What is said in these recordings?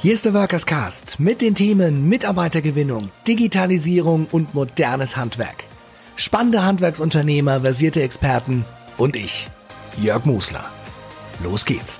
Hier ist der Workers Cast mit den Themen Mitarbeitergewinnung, Digitalisierung und modernes Handwerk. Spannende Handwerksunternehmer, versierte Experten und ich, Jörg Musler. Los geht's.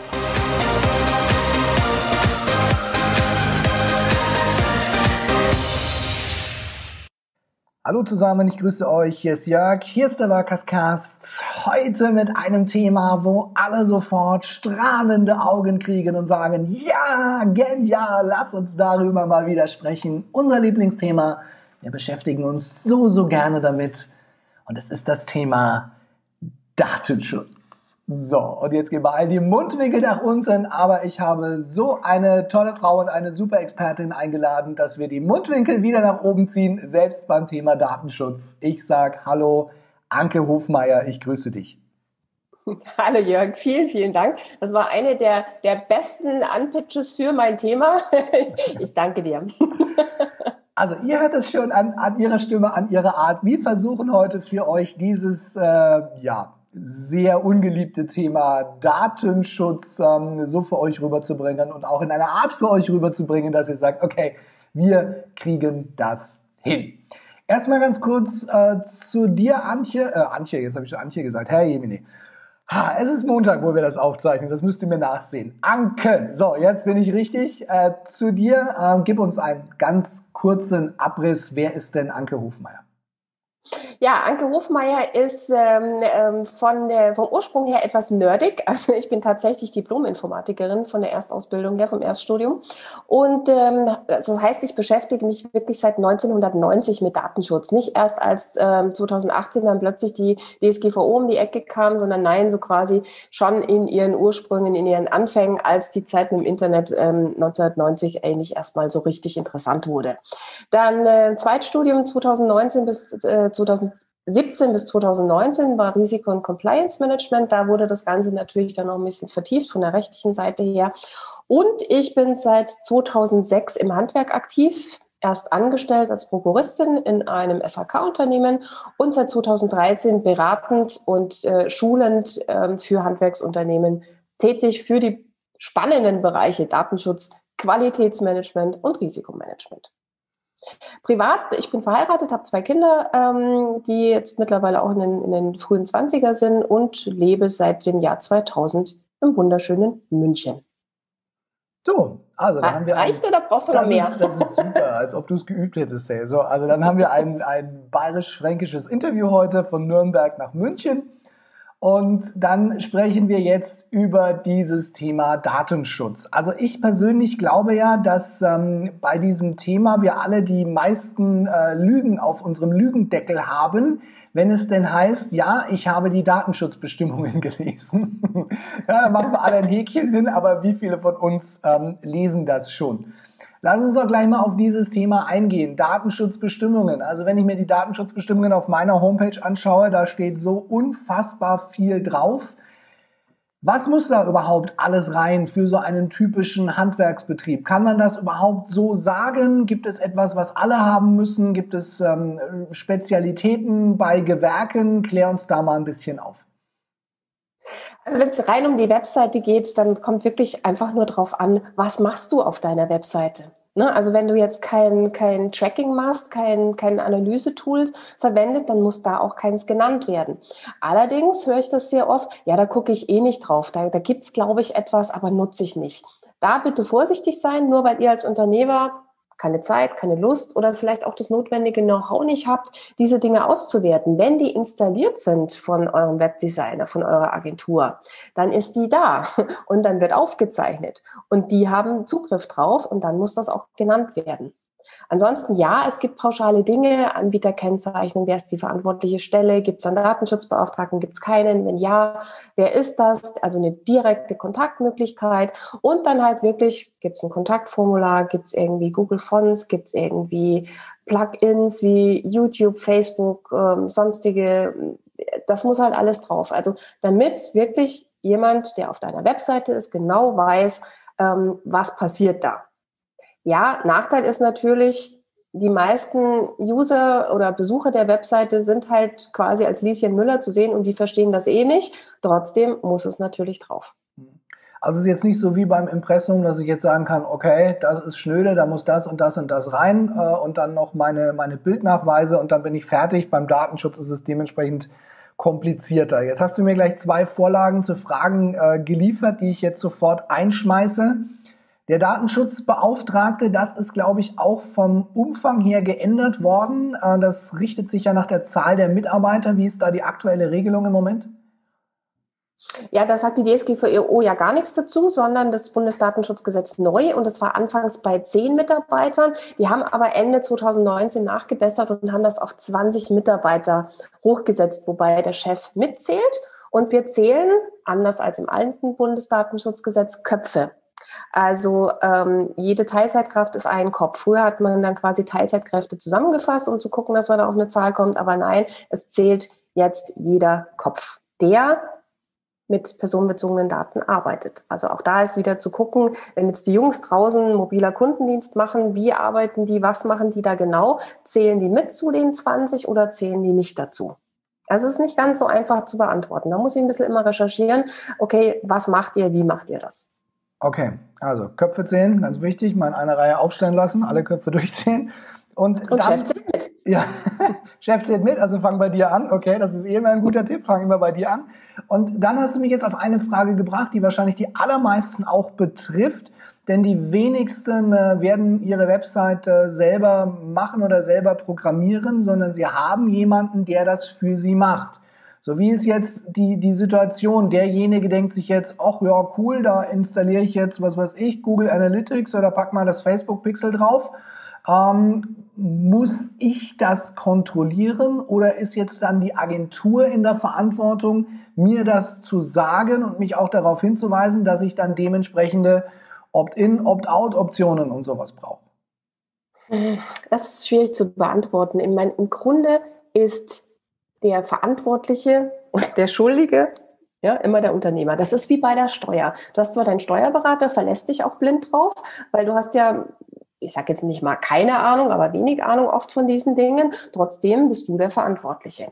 Hallo zusammen, ich grüße euch, hier ist Jörg, hier ist der Workers Cast. Heute mit einem Thema, wo alle sofort strahlende Augen kriegen und sagen, ja, genial, lass uns darüber mal wieder sprechen. Unser Lieblingsthema, wir beschäftigen uns so gerne damit und es ist das Thema Datenschutz. So, und jetzt gehen wir all die Mundwinkel nach unten, aber ich habe so eine tolle Frau und eine super Expertin eingeladen, dass wir die Mundwinkel wieder nach oben ziehen, selbst beim Thema Datenschutz. Ich sag hallo, Anke Hofmeier, ich grüße dich. Hallo Jörg, vielen Dank. Das war eine der besten Unpitches für mein Thema. Ich danke dir. Also ihr hört es schon an ihrer Stimme, an ihrer Art. Wir versuchen heute für euch dieses, sehr ungeliebte Thema Datenschutz so für euch rüberzubringen und auch in einer Art für euch rüberzubringen, dass ihr sagt, okay, wir kriegen das hin. Erstmal ganz kurz zu dir, Antje, jetzt habe ich schon Antje gesagt, Herr Jemini. Es ist Montag, wo wir das aufzeichnen, das müsst ihr mir nachsehen. Anke, so, jetzt bin ich richtig. Zu dir, gib uns einen ganz kurzen Abriss, wer ist denn Anke Hofmeier? Ja, Anke Hofmeier ist vom Ursprung her etwas nerdig. Also ich bin tatsächlich Diplom-Informatikerin von der Erstausbildung her, vom Erststudium. Und das heißt, ich beschäftige mich wirklich seit 1990 mit Datenschutz. Nicht erst als 2018 dann plötzlich die DSGVO um die Ecke kam, sondern nein, so quasi schon in ihren Ursprüngen, in ihren Anfängen, als die Zeit mit dem Internet 1990 eigentlich erstmal so richtig interessant wurde. Dann Zweitstudium 2017 bis 2019 war Risiko- und Compliance-Management. Da wurde das Ganze natürlich dann noch ein bisschen vertieft von der rechtlichen Seite her. Und ich bin seit 2006 im Handwerk aktiv, erst angestellt als Prokuristin in einem SHK-Unternehmen und seit 2013 beratend und schulend für Handwerksunternehmen tätig für die spannenden Bereiche Datenschutz, Qualitätsmanagement und Risikomanagement. Privat, ich bin verheiratet, habe 2 Kinder, die jetzt mittlerweile auch in den frühen 20er sind und lebe seit dem Jahr 2000 im wunderschönen München. So, also dann haben wir reicht oder brauchst du noch mehr? Das ist super, als ob du es geübt hättest. Hey. So, also dann haben wir ein bayerisch-fränkisches Interview heute von Nürnberg nach München. Und dann sprechen wir jetzt über dieses Thema Datenschutz. Also ich persönlich glaube ja, dass bei diesem Thema wir alle die meisten Lügen auf unserem Lügendeckel haben, wenn es denn heißt, ja, ich habe die Datenschutzbestimmungen gelesen. Ja, da machen wir alle ein Häkchen hin, aber wie viele von uns lesen das schon? Lass uns doch gleich mal auf dieses Thema eingehen. Datenschutzbestimmungen. Also wenn ich mir die Datenschutzbestimmungen auf meiner Homepage anschaue, da steht so unfassbar viel drauf. Was muss da überhaupt alles rein für so einen typischen Handwerksbetrieb? Kann man das überhaupt so sagen? Gibt es etwas, was alle haben müssen? Gibt es Spezialitäten bei Gewerken? Klär uns da mal ein bisschen auf. Also wenn es rein um die Webseite geht, dann kommt wirklich einfach nur drauf an, was machst du auf deiner Webseite? Ne? Also wenn du jetzt kein Tracking machst, kein Analyse-Tools verwendet, dann muss da auch keins genannt werden. Allerdings höre ich das sehr oft, ja, da gucke ich eh nicht drauf, da gibt's, glaube ich, etwas, aber nutze ich nicht. Da bitte vorsichtig sein, nur weil ihr als Unternehmer keine Zeit, keine Lust oder vielleicht auch das notwendige Know-how nicht habt, diese Dinge auszuwerten. Wenn die installiert sind von eurem Webdesigner, von eurer Agentur, dann ist die da und dann wird aufgezeichnet und die haben Zugriff drauf und dann muss das auch genannt werden. Ansonsten ja, es gibt pauschale Dinge, Anbieterkennzeichnung, wer ist die verantwortliche Stelle, gibt es einen Datenschutzbeauftragten, gibt es keinen, wenn ja, wer ist das, also eine direkte Kontaktmöglichkeit und dann halt wirklich, gibt es ein Kontaktformular, gibt es irgendwie Google Fonts, gibt es irgendwie Plugins wie YouTube, Facebook, sonstige, das muss halt alles drauf, also damit wirklich jemand, der auf deiner Webseite ist, genau weiß, was passiert da. Ja, Nachteil ist natürlich, die meisten User oder Besucher der Webseite sind halt quasi als Lieschen Müller zu sehen und die verstehen das eh nicht. Trotzdem muss es natürlich drauf. Also es ist jetzt nicht so wie beim Impressum, dass ich jetzt sagen kann, okay, das ist schnöde, da muss das und das und das rein und dann noch meine Bildnachweise und dann bin ich fertig. Beim Datenschutz ist es dementsprechend komplizierter. Jetzt hast du mir gleich 2 Vorlagen zu Fragen geliefert, die ich jetzt sofort einschmeiße. Der Datenschutzbeauftragte, das ist, glaube ich, auch vom Umfang her geändert worden. Das richtet sich ja nach der Zahl der Mitarbeiter. Wie ist da die aktuelle Regelung im Moment? Ja, das hat die DSGVO ja gar nichts dazu, sondern das Bundesdatenschutzgesetz neu und das war anfangs bei 10 Mitarbeitern. Die haben aber Ende 2019 nachgebessert und haben das auf 20 Mitarbeiter hochgesetzt, wobei der Chef mitzählt. Und wir zählen, anders als im alten Bundesdatenschutzgesetz, Köpfe. Also jede Teilzeitkraft ist ein Kopf. Früher hat man dann quasi Teilzeitkräfte zusammengefasst, um zu gucken, dass man da auf eine Zahl kommt. Aber nein, es zählt jetzt jeder Kopf, der mit personenbezogenen Daten arbeitet. Also auch da ist wieder zu gucken, wenn jetzt die Jungs draußen mobiler Kundendienst machen, wie arbeiten die, was machen die da genau? Zählen die mit zu den 20 oder zählen die nicht dazu? Also es ist nicht ganz so einfach zu beantworten. Da muss ich ein bisschen immer recherchieren, okay, was macht ihr, wie macht ihr das? Okay, also Köpfe zählen, ganz wichtig, mal in einer Reihe aufstellen lassen, alle Köpfe durchzählen. Und dann, Chef zählt mit. Ja, Chef zählt mit, also fang bei dir an. Okay, das ist immer ein guter Tipp, fang immer bei dir an. Und dann hast du mich jetzt auf eine Frage gebracht, die wahrscheinlich die allermeisten auch betrifft, denn die wenigsten werden ihre Webseite selber machen oder selber programmieren, sondern sie haben jemanden, der das für sie macht. So wie ist jetzt die Situation, derjenige denkt sich jetzt, ach ja, cool, da installiere ich jetzt, was weiß ich, Google Analytics oder pack mal das Facebook-Pixel drauf. Muss ich das kontrollieren oder ist jetzt dann die Agentur in der Verantwortung, mir das zu sagen und mich auch darauf hinzuweisen, dass ich dann dementsprechende Opt-in, Opt-out-Optionen und sowas brauche? Das ist schwierig zu beantworten. Im Grunde ist der Verantwortliche und der Schuldige ja immer der Unternehmer. Das ist wie bei der Steuer. Du hast zwar deinen Steuerberater, verlässt dich auch blind drauf, weil du hast ja, ich sage jetzt nicht mal keine Ahnung, aber wenig Ahnung oft von diesen Dingen. Trotzdem bist du der Verantwortliche.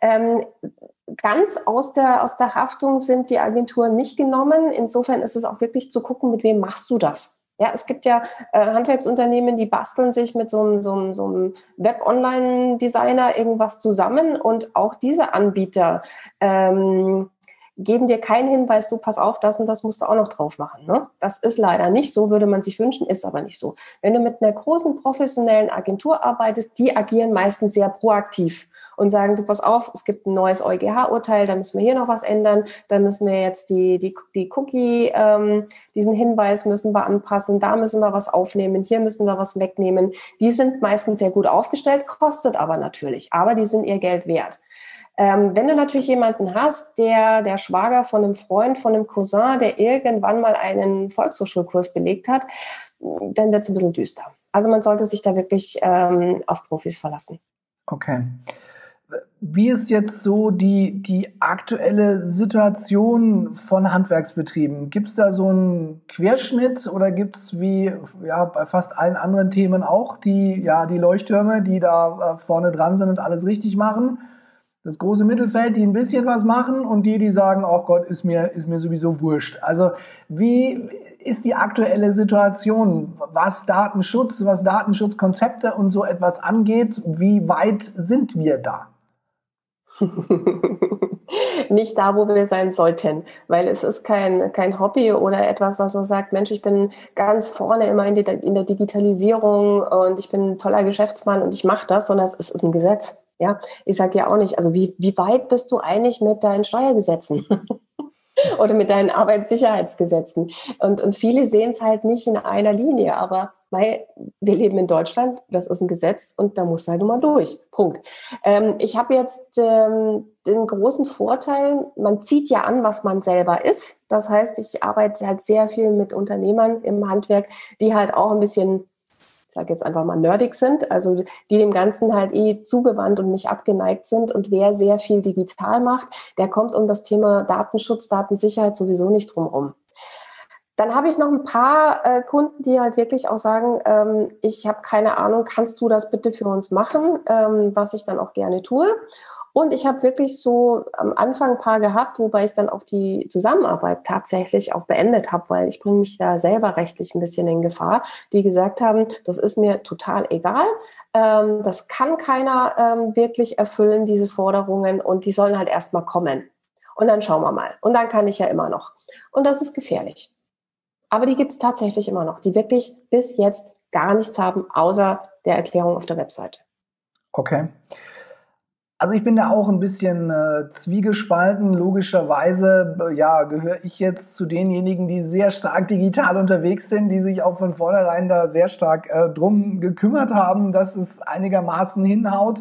Ganz aus der Haftung sind die Agenturen nicht genommen. Insofern ist es auch wirklich zu gucken, mit wem machst du das? Ja, es gibt ja Handwerksunternehmen, die basteln sich mit so einem Web-Online-Designer irgendwas zusammen und auch diese Anbieter geben dir keinen Hinweis, du pass auf, das und das musst du auch noch drauf machen. Ne? Das ist leider nicht so, würde man sich wünschen, ist aber nicht so. Wenn du mit einer großen professionellen Agentur arbeitest, die agieren meistens sehr proaktiv und sagen, du pass auf, es gibt ein neues EuGH-Urteil, da müssen wir hier noch was ändern, da müssen wir jetzt die Cookie, diesen Hinweis müssen wir anpassen, da müssen wir was aufnehmen, hier müssen wir was wegnehmen. Die sind meistens sehr gut aufgestellt, kostet aber natürlich, aber die sind ihr Geld wert. Wenn du natürlich jemanden hast, der Schwager von einem Freund, von einem Cousin, der irgendwann mal einen Volkshochschulkurs belegt hat, dann wird es ein bisschen düster. Also man sollte sich da wirklich auf Profis verlassen. Okay. Wie ist jetzt so die aktuelle Situation von Handwerksbetrieben? Gibt es da so einen Querschnitt oder gibt es wie ja, bei fast allen anderen Themen auch die Leuchttürme, die da vorne dran sind und alles richtig machen? Das große Mittelfeld, die ein bisschen was machen und die sagen, oh Gott, ist mir sowieso wurscht. Also wie ist die aktuelle Situation, was Datenschutz, was Datenschutzkonzepte und so etwas angeht? Wie weit sind wir da? Nicht da, wo wir sein sollten, weil es ist kein Hobby oder etwas, was man sagt, Mensch, ich bin ganz vorne immer in der Digitalisierung und ich bin ein toller Geschäftsmann und ich mache das, sondern es ist ein Gesetz. Ja, ich sage ja auch nicht, also wie weit bist du eigentlich mit deinen Steuergesetzen oder mit deinen Arbeitssicherheitsgesetzen? Und viele sehen es halt nicht in einer Linie, aber weil wir leben in Deutschland, das ist ein Gesetz und da muss halt immer durch. Punkt. Ich habe jetzt den großen Vorteil, man zieht ja an, was man selber ist. Das heißt, ich arbeite halt sehr viel mit Unternehmern im Handwerk, die halt auch ein bisschen, ich sage jetzt einfach mal nerdig sind, also die dem Ganzen halt zugewandt und nicht abgeneigt sind. Und wer sehr viel digital macht, der kommt um das Thema Datenschutz, Datensicherheit sowieso nicht drum rum. Dann habe ich noch ein paar Kunden, die halt wirklich auch sagen, ich habe keine Ahnung, kannst du das bitte für uns machen, was ich dann auch gerne tue. Und ich habe wirklich so am Anfang ein paar gehabt, wobei ich dann auch die Zusammenarbeit tatsächlich auch beendet habe, weil ich bringe mich da selber rechtlich ein bisschen in Gefahr, die gesagt haben, das ist mir total egal, das kann keiner wirklich erfüllen, diese Forderungen, und die sollen halt erstmal kommen. Und dann schauen wir mal. Und dann kann ich ja immer noch. Und das ist gefährlich. Aber die gibt es tatsächlich immer noch, die wirklich bis jetzt gar nichts haben, außer der Erklärung auf der Webseite. Okay. Also ich bin da auch ein bisschen zwiegespalten. Logischerweise gehöre ich jetzt zu denjenigen, die sehr stark digital unterwegs sind, die sich auch von vornherein da sehr stark drum gekümmert haben, dass es einigermaßen hinhaut.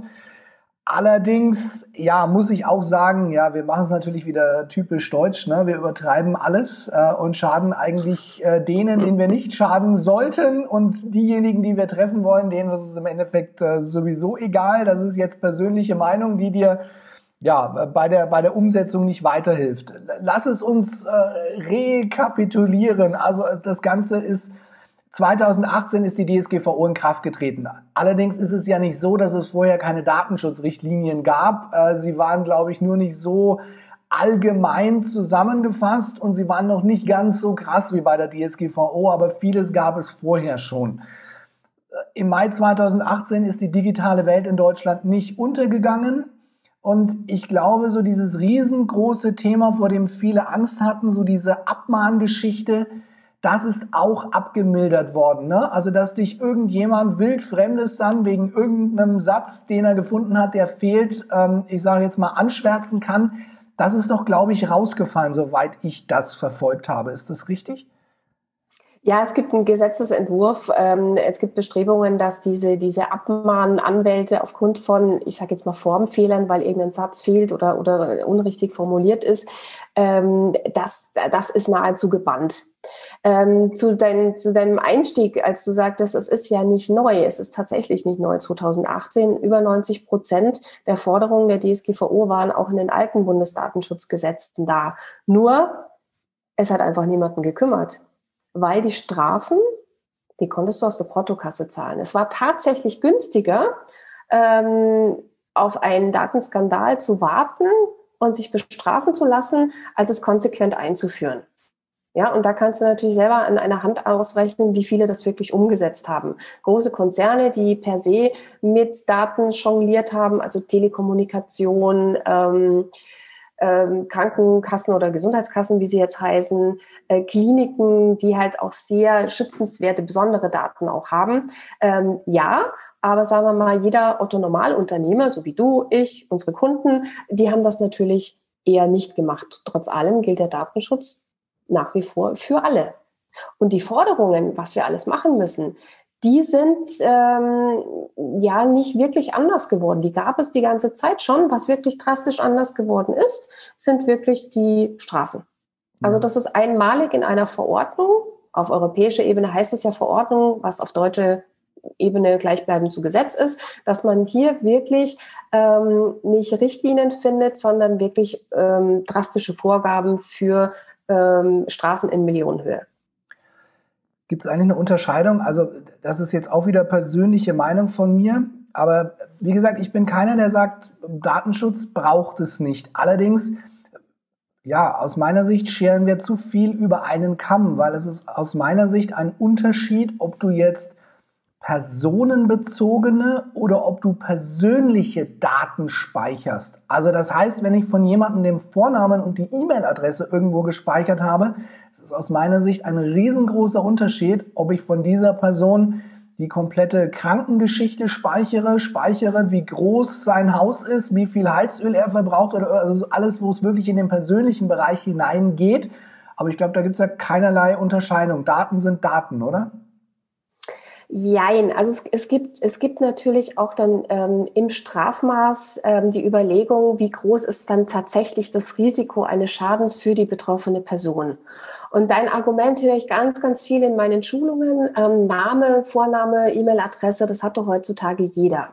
Allerdings, muss ich auch sagen, wir machen es natürlich wieder typisch deutsch, ne? Wir übertreiben alles und schaden eigentlich denen, denen wir nicht schaden sollten, und diejenigen, die wir treffen wollen, denen ist es im Endeffekt sowieso egal. Das ist jetzt persönliche Meinung, die dir bei der Umsetzung nicht weiterhilft. Lass es uns rekapitulieren. Also das Ganze ist 2018 ist die DSGVO in Kraft getreten. Allerdings ist es ja nicht so, dass es vorher keine Datenschutzrichtlinien gab. Sie waren, glaube ich, nur nicht so allgemein zusammengefasst und sie waren noch nicht ganz so krass wie bei der DSGVO, aber vieles gab es vorher schon. Im Mai 2018 ist die digitale Welt in Deutschland nicht untergegangen. Und ich glaube, so dieses riesengroße Thema, vor dem viele Angst hatten, so diese Abmahngeschichte, das ist auch abgemildert worden, ne? Also, dass dich irgendjemand wildfremdes dann wegen irgendeinem Satz, den er gefunden hat, der fehlt, ich sage jetzt mal, anschwärzen kann, das ist doch, glaube ich, rausgefallen, soweit ich das verfolgt habe. Ist das richtig? Ja, es gibt einen Gesetzesentwurf. Es gibt Bestrebungen, dass diese Abmahnanwälte aufgrund von, ich sage jetzt mal, Formfehlern, weil irgendein Satz fehlt oder unrichtig formuliert ist, das ist nahezu gebannt. Zu deinem Einstieg, als du sagtest, es ist ja nicht neu, es ist tatsächlich nicht neu. 2018 über 90% der Forderungen der DSGVO waren auch in den alten Bundesdatenschutzgesetzen da. Nur, es hat einfach niemanden gekümmert. Weil die Strafen, die konntest du aus der Portokasse zahlen. Es war tatsächlich günstiger, auf einen Datenskandal zu warten und sich bestrafen zu lassen, als es konsequent einzuführen. Ja, und da kannst du natürlich selber an einer Hand ausrechnen, wie viele das wirklich umgesetzt haben. Große Konzerne, die per se mit Daten jongliert haben, also Telekommunikation, Krankenkassen oder Gesundheitskassen, wie sie jetzt heißen, Kliniken, die halt auch sehr schützenswerte, besondere Daten auch haben. Aber sagen wir mal, jeder Otto-Normalunternehmer, so wie du, ich, unsere Kunden, die haben das natürlich eher nicht gemacht. Trotz allem gilt der Datenschutz nach wie vor für alle. Und die Forderungen, was wir alles machen müssen, die sind nicht wirklich anders geworden. Die gab es die ganze Zeit schon. Was wirklich drastisch anders geworden ist, sind wirklich die Strafen. Also das ist einmalig in einer Verordnung. Auf europäischer Ebene heißt es ja Verordnung, was auf deutsche Ebene gleichbleibend zu Gesetz ist, dass man hier wirklich nicht Richtlinien findet, sondern wirklich drastische Vorgaben für Strafen in Millionenhöhe. Gibt es eigentlich eine Unterscheidung? Also das ist jetzt auch wieder persönliche Meinung von mir. Aber wie gesagt, ich bin keiner, der sagt, Datenschutz braucht es nicht. Allerdings, aus meiner Sicht scheren wir zu viel über einen Kamm, weil es ist aus meiner Sicht ein Unterschied, ob du jetzt personenbezogene oder ob du persönliche Daten speicherst. Also das heißt, wenn ich von jemandem den Vornamen und die E-Mail-Adresse irgendwo gespeichert habe, ist es aus meiner Sicht ein riesengroßer Unterschied, ob ich von dieser Person die komplette Krankengeschichte speichere, wie groß sein Haus ist, wie viel Heizöl er verbraucht oder also alles, wo es wirklich in den persönlichen Bereich hineingeht. Aber ich glaube, da gibt es ja keinerlei Unterscheidung. Daten sind Daten, oder? Jein, also es gibt natürlich auch dann im Strafmaß die Überlegung, wie groß ist dann tatsächlich das Risiko eines Schadens für die betroffene Person. Und dein Argument höre ich ganz, ganz viel in meinen Schulungen. Name, Vorname, E-Mail-Adresse, das hat doch heutzutage jeder.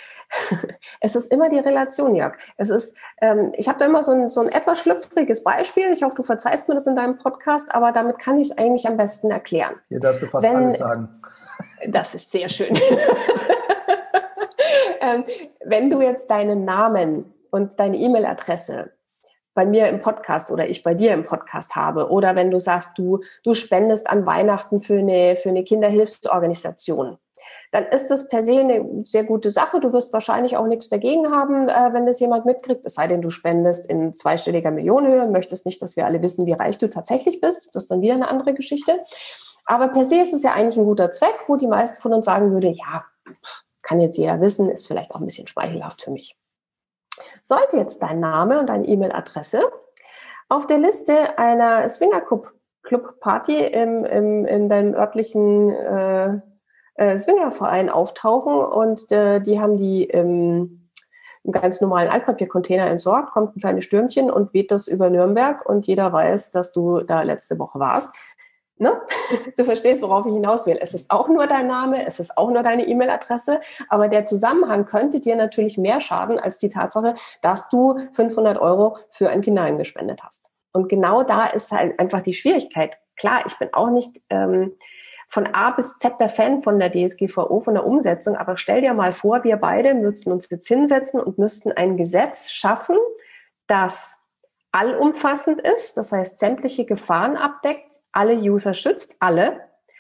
Es ist immer die Relation, Jörg. Ich habe da immer so ein etwas schlüpfriges Beispiel. Ich hoffe, du verzeihst mir das in deinem Podcast, aber damit kann ich es eigentlich am besten erklären. Hier darfst du fast alles sagen. Das ist sehr schön. Wenn du jetzt deinen Namen und deine E-Mail-Adresse bei mir im Podcast oder ich bei dir im Podcast habe, oder wenn du sagst, du spendest an Weihnachten für eine Kinderhilfsorganisation, dann ist das per se eine sehr gute Sache. Du wirst wahrscheinlich auch nichts dagegen haben, wenn das jemand mitkriegt, es sei denn, du spendest in zweistelliger Millionenhöhe und möchtest nicht, dass wir alle wissen, wie reich du tatsächlich bist. Das ist dann wieder eine andere Geschichte. Aber per se ist es ja eigentlich ein guter Zweck, wo die meisten von uns sagen würden, ja, kann jetzt jeder wissen, ist vielleicht auch ein bisschen schmeichelhaft für mich. Sollte jetzt dein Name und deine E-Mail-Adresse auf der Liste einer Swinger-Club-Party in deinem örtlichen Swingerverein auftauchen und die haben die im ganz normalen Altpapiercontainer entsorgt, kommt ein kleines Stürmchen und weht das über Nürnberg und jeder weiß, dass du da letzte Woche warst. Ne? Du verstehst, worauf ich hinaus will. Es ist auch nur dein Name, es ist auch nur deine E-Mail-Adresse, aber der Zusammenhang könnte dir natürlich mehr schaden als die Tatsache, dass du 500 € für ein Kinderheim gespendet hast. Und genau da ist halt einfach die Schwierigkeit. Klar, ich bin auch nicht von A bis Z der Fan von der DSGVO, von der Umsetzung, aber stell dir mal vor, wir beide müssten uns jetzt hinsetzen und müssten ein Gesetz schaffen, das allumfassend ist, das heißt sämtliche Gefahren abdeckt, alle User schützt, alle,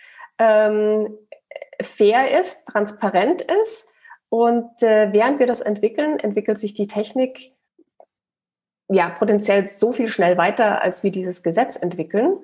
fair ist, transparent ist und während wir das entwickeln, entwickelt sich die Technik ja potenziell so viel schnell weiter, als wir dieses Gesetz entwickeln.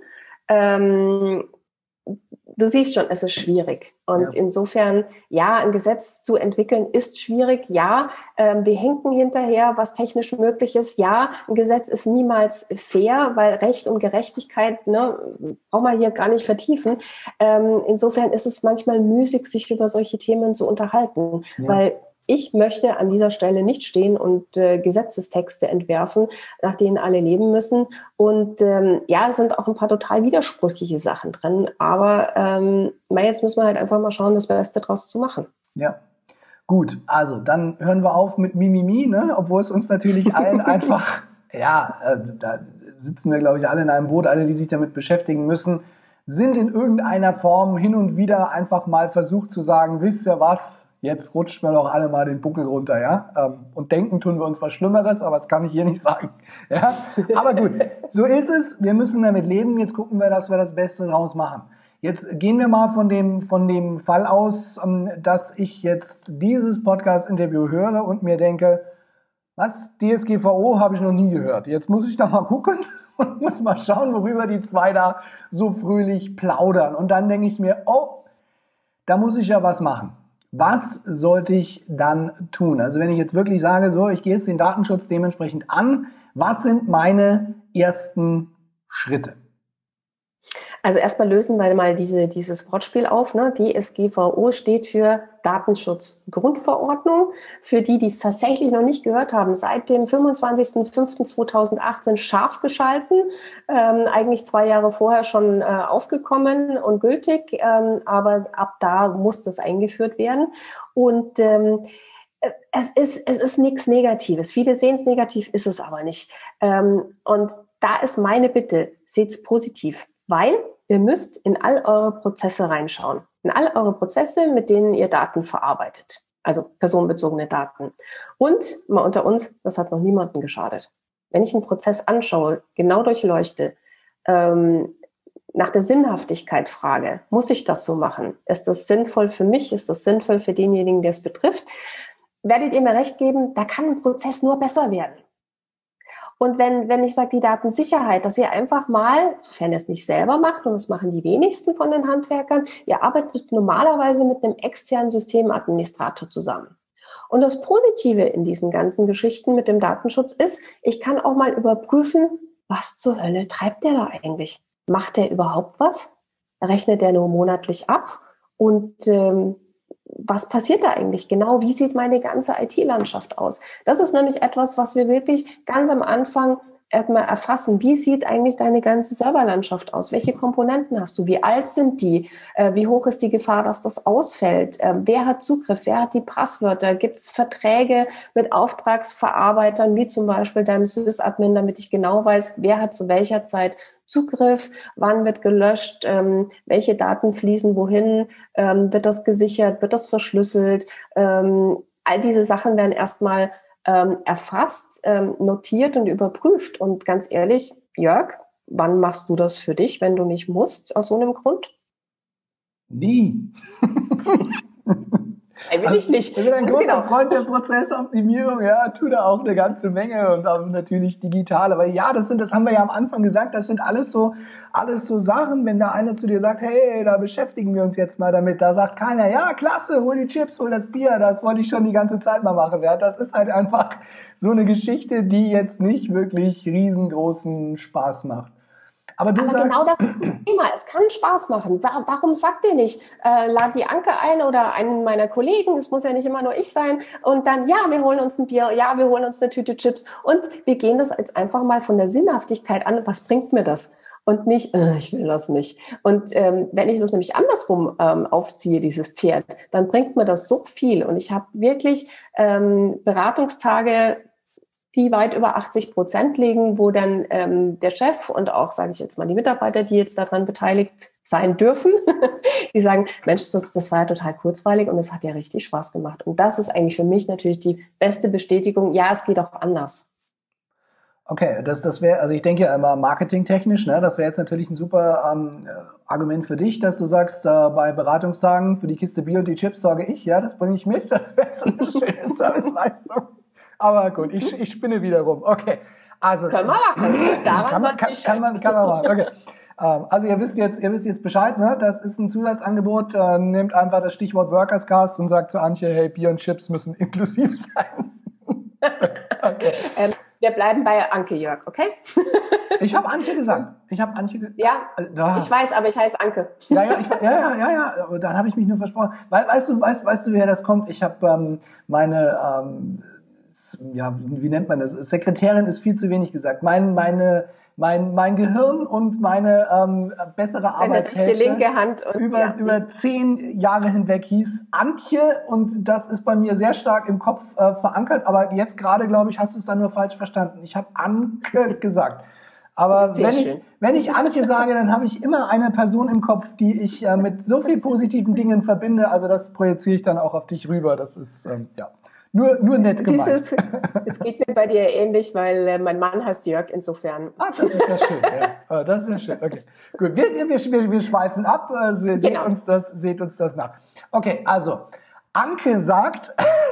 Du siehst schon, es ist schwierig. Und insofern, ja, ein Gesetz zu entwickeln ist schwierig. Ja, wir hinken hinterher, was technisch möglich ist. Ja, ein Gesetz ist niemals fair, weil Recht und Gerechtigkeit, brauchen wir hier gar nicht vertiefen. Insofern ist es manchmal müßig, sich über solche Themen zu unterhalten, weil ich möchte an dieser Stelle nicht stehen und Gesetzestexte entwerfen, nach denen alle leben müssen. Und es sind auch ein paar total widersprüchliche Sachen drin. Aber jetzt müssen wir halt einfach mal schauen, das Beste draus zu machen. Ja, gut. Also dann hören wir auf mit Mimimi, ne? Obwohl es uns natürlich allen einfach, da sitzen wir, glaube ich, alle in einem Boot, alle, die sich damit beschäftigen müssen, sind in irgendeiner Form hin und wieder einfach mal versucht zu sagen, wisst ihr was? Jetzt rutschen wir doch alle mal den Buckel runter, ja? Und denken tun wir uns was Schlimmeres, aber das kann ich hier nicht sagen. Ja? Aber gut, so ist es. Wir müssen damit leben. Jetzt gucken wir, dass wir das Beste draus machen. Jetzt gehen wir mal von dem Fall aus, dass ich jetzt dieses Podcast-Interview höre und mir denke, was? DSGVO habe ich noch nie gehört. Jetzt muss ich da mal gucken und muss mal schauen, worüber die zwei da so fröhlich plaudern. Und dann denke ich mir, oh, da muss ich ja was machen. Was sollte ich dann tun? Also wenn ich jetzt wirklich sage, so, ich gehe jetzt den Datenschutz dementsprechend an, was sind meine ersten Schritte? Also erstmal lösen wir mal dieses Wortspiel auf. Ne? DSGVO steht für Datenschutzgrundverordnung. Für die es tatsächlich noch nicht gehört haben, seit dem 25.05.2018 scharf geschalten, eigentlich 2 Jahre vorher schon aufgekommen und gültig, aber ab da muss das eingeführt werden. Und es ist nichts Negatives. Viele sehen es negativ, ist es aber nicht. Und da ist meine Bitte, seht's positiv. Weil ihr müsst in all eure Prozesse reinschauen. In all eure Prozesse, mit denen ihr Daten verarbeitet. Also personenbezogene Daten. Und mal unter uns, das hat noch niemandem geschadet. Wenn ich einen Prozess anschaue, genau durchleuchte, nach der Sinnhaftigkeit frage, muss ich das so machen? Ist das sinnvoll für mich? Ist das sinnvoll für denjenigen, der es betrifft? Werdet ihr mir recht geben, da kann ein Prozess nur besser werden. Und wenn ich sage, die Datensicherheit, dass ihr einfach mal, sofern ihr es nicht selber macht, und das machen die wenigsten von den Handwerkern, ihr arbeitet normalerweise mit einem externen Systemadministrator zusammen. Und das Positive in diesen ganzen Geschichten mit dem Datenschutz ist, ich kann auch mal überprüfen, was zur Hölle treibt der da eigentlich? Macht der überhaupt was? Rechnet der nur monatlich ab? Und was passiert da eigentlich genau? Wie sieht meine ganze IT-Landschaft aus? Das ist nämlich etwas, was wir wirklich ganz am Anfang erstmal erfassen. Wie sieht eigentlich deine ganze Serverlandschaft aus? Welche Komponenten hast du? Wie alt sind die? Wie hoch ist die Gefahr, dass das ausfällt? Wer hat Zugriff? Wer hat die Passwörter? Gibt es Verträge mit Auftragsverarbeitern, wie zum Beispiel deinem Sysadmin, damit ich genau weiß, wer hat zu welcher Zeit Zugriff, wann wird gelöscht, welche Daten fließen wohin, wird das gesichert, wird das verschlüsselt. All diese Sachen werden erstmal erfasst, notiert und überprüft. Und ganz ehrlich, Jörg, wann machst du das für dich, wenn du nicht musst, aus so einem Grund? Nie. Will ich nicht. Ich bin ein großer Freund der Prozessoptimierung, ja, tue da auch eine ganze Menge und auch natürlich digital. Aber ja, das haben wir ja am Anfang gesagt, das sind alles so Sachen, wenn da einer zu dir sagt, hey, da beschäftigen wir uns jetzt mal damit, da sagt keiner, ja, klasse, hol die Chips, hol das Bier, das wollte ich schon die ganze Zeit mal machen. Ja, das ist halt einfach so eine Geschichte, die jetzt nicht wirklich riesengroßen Spaß macht. Aber sagst, genau das ist das Thema. Es kann Spaß machen. Warum sagt ihr nicht, lad die Anke ein oder einen meiner Kollegen, es muss ja nicht immer nur ich sein, und dann, ja, wir holen uns ein Bier, ja, wir holen uns eine Tüte Chips und wir gehen das jetzt einfach mal von der Sinnhaftigkeit an. Was bringt mir das? Und nicht, ich will das nicht. Und wenn ich das nämlich andersrum aufziehe, dieses Pferd, dann bringt mir das so viel. Und ich habe wirklich Beratungstage, die weit über 80% liegen, wo dann der Chef und auch, sage ich jetzt mal, die Mitarbeiter, die jetzt daran beteiligt sein dürfen, die sagen, Mensch, das war ja total kurzweilig und es hat ja richtig Spaß gemacht. Und das ist eigentlich für mich natürlich die beste Bestätigung, ja, es geht auch anders. Okay, das wäre, also ich denke ja immer marketingtechnisch, ne, das wäre jetzt natürlich ein super Argument für dich, dass du sagst, bei Beratungstagen für die Kiste Bier und die Chips sorge ich, ja, das bringe ich mit, das wäre so eine schöne Serviceleistung. Aber gut, ich spinne wieder rum. Okay, also können wir machen. Daran kann man machen. Okay. Also ihr wisst jetzt Bescheid, ne? Das ist ein Zusatzangebot. Nehmt einfach das Stichwort Workers Cast und sagt zu Antje, hey, Bier und Chips müssen inklusiv sein. Okay. Wir bleiben bei Anke, Jörg, okay? Ich habe Antje gesagt. Ja, ich weiß, aber ich heiße Anke. Ja. Aber dann habe ich mich nur versprochen. Weißt du, woher das kommt? Ich habe meine wie nennt man das? Sekretärin ist viel zu wenig gesagt. Mein Gehirn und meine bessere Arbeitshälfte linke Hand und, über 10 Jahre hinweg hieß Antje und das ist bei mir sehr stark im Kopf verankert, aber jetzt gerade, glaube ich, hast du es dann nur falsch verstanden. Ich habe Anke gesagt. Aber wenn ich Antje sage, dann habe ich immer eine Person im Kopf, die ich mit so viel positiven Dingen verbinde. Also das projiziere ich dann auch auf dich rüber. Das ist, Nur nett gemeint. Es geht mir bei dir ähnlich, weil mein Mann heißt Jörg, insofern. Das ist ja schön. Ja. Das ist ja schön. Okay, gut. Wir schweifen ab. Seht uns das nach. Okay, also Anke sagt,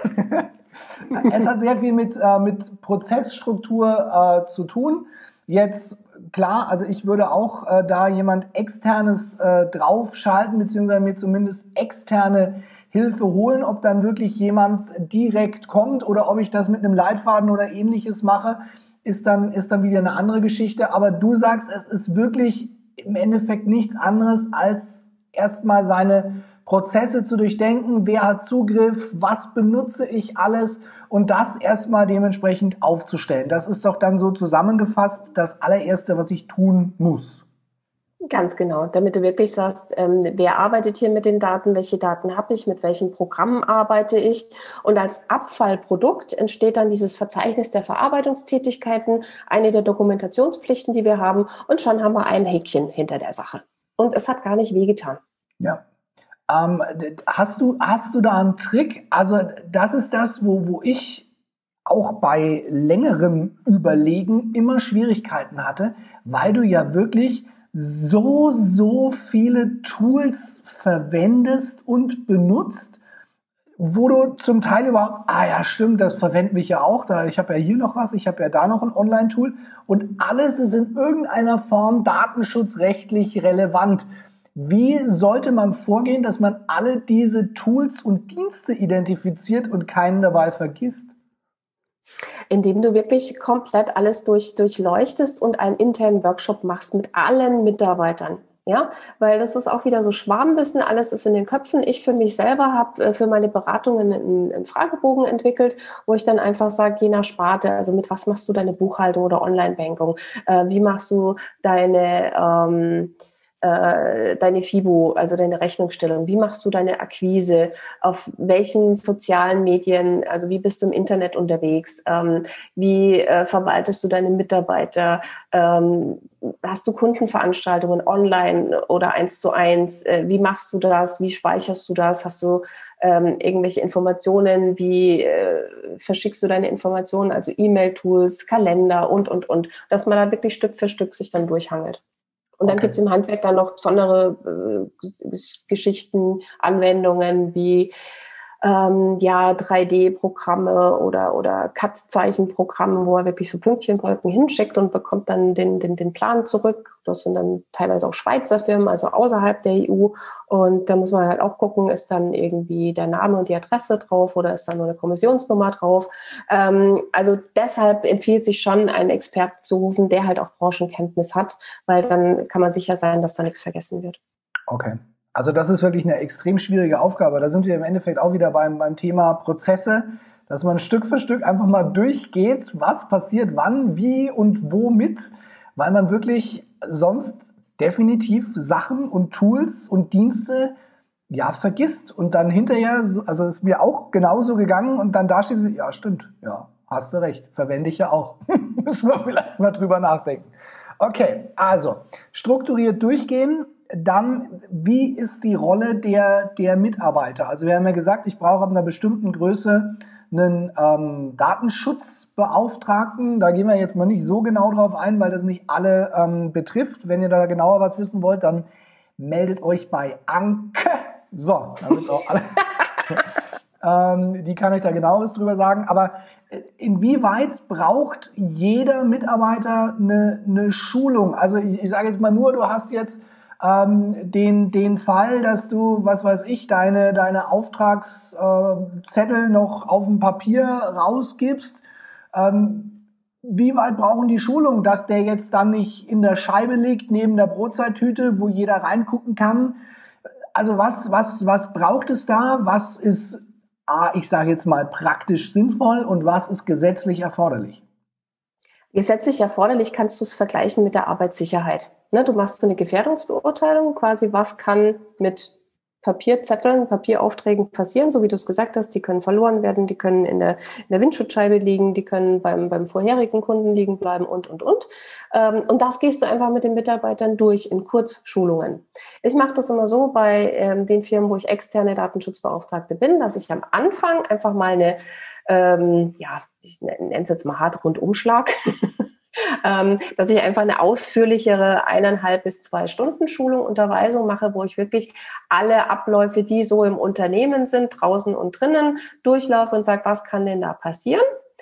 es hat sehr viel mit Prozessstruktur zu tun. Jetzt klar, also ich würde auch da jemand Externes draufschalten, beziehungsweise mir zumindest externe Hilfe holen, ob dann wirklich jemand direkt kommt oder ob ich das mit einem Leitfaden oder ähnliches mache, ist dann wieder eine andere Geschichte. Aber du sagst, es ist wirklich im Endeffekt nichts anderes, als erstmal seine Prozesse zu durchdenken, wer hat Zugriff, was benutze ich alles und das erstmal dementsprechend aufzustellen. Das ist doch dann so zusammengefasst das allererste, was ich tun muss. Ganz genau, damit du wirklich sagst, wer arbeitet hier mit den Daten, welche Daten habe ich, mit welchen Programmen arbeite ich. Und als Abfallprodukt entsteht dann dieses Verzeichnis der Verarbeitungstätigkeiten, eine der Dokumentationspflichten, die wir haben. Und schon haben wir ein Häkchen hinter der Sache. Und es hat gar nicht wehgetan. Ja. Hast du da einen Trick? Also das ist das, wo ich auch bei längerem Überlegen immer Schwierigkeiten hatte, weil du ja wirklich so viele Tools verwendest und benutzt, wo du zum Teil überhaupt, ja stimmt, das verwende ich ja auch, ich habe ja hier noch was, ich habe ja da noch ein Online-Tool und alles ist in irgendeiner Form datenschutzrechtlich relevant. Wie sollte man vorgehen, dass man alle diese Tools und Dienste identifiziert und keinen dabei vergisst? Indem du wirklich komplett alles durchleuchtest und einen internen Workshop machst mit allen Mitarbeitern. Ja, weil das ist auch wieder so Schwarmwissen, alles ist in den Köpfen. Ich für mich selber habe für meine Beratungen einen Fragebogen entwickelt, wo ich dann einfach sage, je nach Sparte, also mit was machst du deine Buchhaltung oder Online-Banking, wie machst du deine deine FIBO, also deine Rechnungsstellung? Wie machst du deine Akquise? Auf welchen sozialen Medien, also wie bist du im Internet unterwegs? Wie verwaltest du deine Mitarbeiter? Hast du Kundenveranstaltungen online oder 1:1? Wie machst du das? Wie speicherst du das? Hast du irgendwelche Informationen? Wie verschickst du deine Informationen? Also E-Mail-Tools, Kalender und. Dass man da wirklich Stück für Stück sich dann durchhangelt. Und dann gibt's im Handwerk dann noch besondere Geschichten, Anwendungen wie 3D-Programme oder CAD-Zeichenprogramme, wo er wirklich so Pünktchenwolken hinschickt und bekommt dann den Plan zurück. Das sind dann teilweise auch Schweizer Firmen, also außerhalb der EU. Und da muss man halt auch gucken, ist dann irgendwie der Name und die Adresse drauf oder ist dann nur eine Kommissionsnummer drauf. Also deshalb empfiehlt sich schon, einen Experten zu rufen, der halt auch Branchenkenntnis hat, weil dann kann man sicher sein, dass da nichts vergessen wird. Okay. Also das ist wirklich eine extrem schwierige Aufgabe. Da sind wir im Endeffekt auch wieder beim Thema Prozesse, dass man Stück für Stück einfach mal durchgeht, was passiert wann, wie und womit, weil man wirklich sonst definitiv Sachen und Tools und Dienste vergisst und dann hinterher, also ist mir auch genauso gegangen und dann da steht, ja stimmt, ja, hast du recht, verwende ich ja auch. Müssen wir vielleicht mal drüber nachdenken. Okay, also strukturiert durchgehen. Dann, wie ist die Rolle der Mitarbeiter? Also wir haben ja gesagt, ich brauche ab einer bestimmten Größe einen Datenschutzbeauftragten. Da gehen wir jetzt mal nicht so genau drauf ein, weil das nicht alle betrifft. Wenn ihr da genauer was wissen wollt, dann meldet euch bei Anke. So, damit auch alle. Die kann euch da genaueres drüber sagen. Aber inwieweit braucht jeder Mitarbeiter eine Schulung? Also ich sage jetzt mal nur, du hast jetzt den Fall, dass du, was weiß ich, deine Auftragszettel noch auf dem Papier rausgibst. Wie weit brauchen die Schulung, dass der jetzt dann nicht in der Scheibe liegt, neben der Brotzeittüte, wo jeder reingucken kann? Also was braucht es da? Was ist, ich sage jetzt mal, praktisch sinnvoll und was ist gesetzlich erforderlich? Gesetzlich erforderlich kannst du es vergleichen mit der Arbeitssicherheit. Ne, du machst so eine Gefährdungsbeurteilung, quasi was kann mit Papierzetteln, Papieraufträgen passieren, so wie du es gesagt hast, die können verloren werden, die können in der Windschutzscheibe liegen, die können beim vorherigen Kunden liegen bleiben und. Und das gehst du einfach mit den Mitarbeitern durch in Kurzschulungen. Ich mache das immer so bei den Firmen, wo ich externe Datenschutzbeauftragte bin, dass ich am Anfang einfach mal eine, ich nenne es jetzt mal hart Rundumschlag, dass ich einfach eine ausführlichere 1,5 bis 2 Stunden Schulung, Unterweisung mache, wo ich wirklich alle Abläufe, die so im Unternehmen sind, draußen und drinnen, durchlaufe und sage, was kann denn da passieren?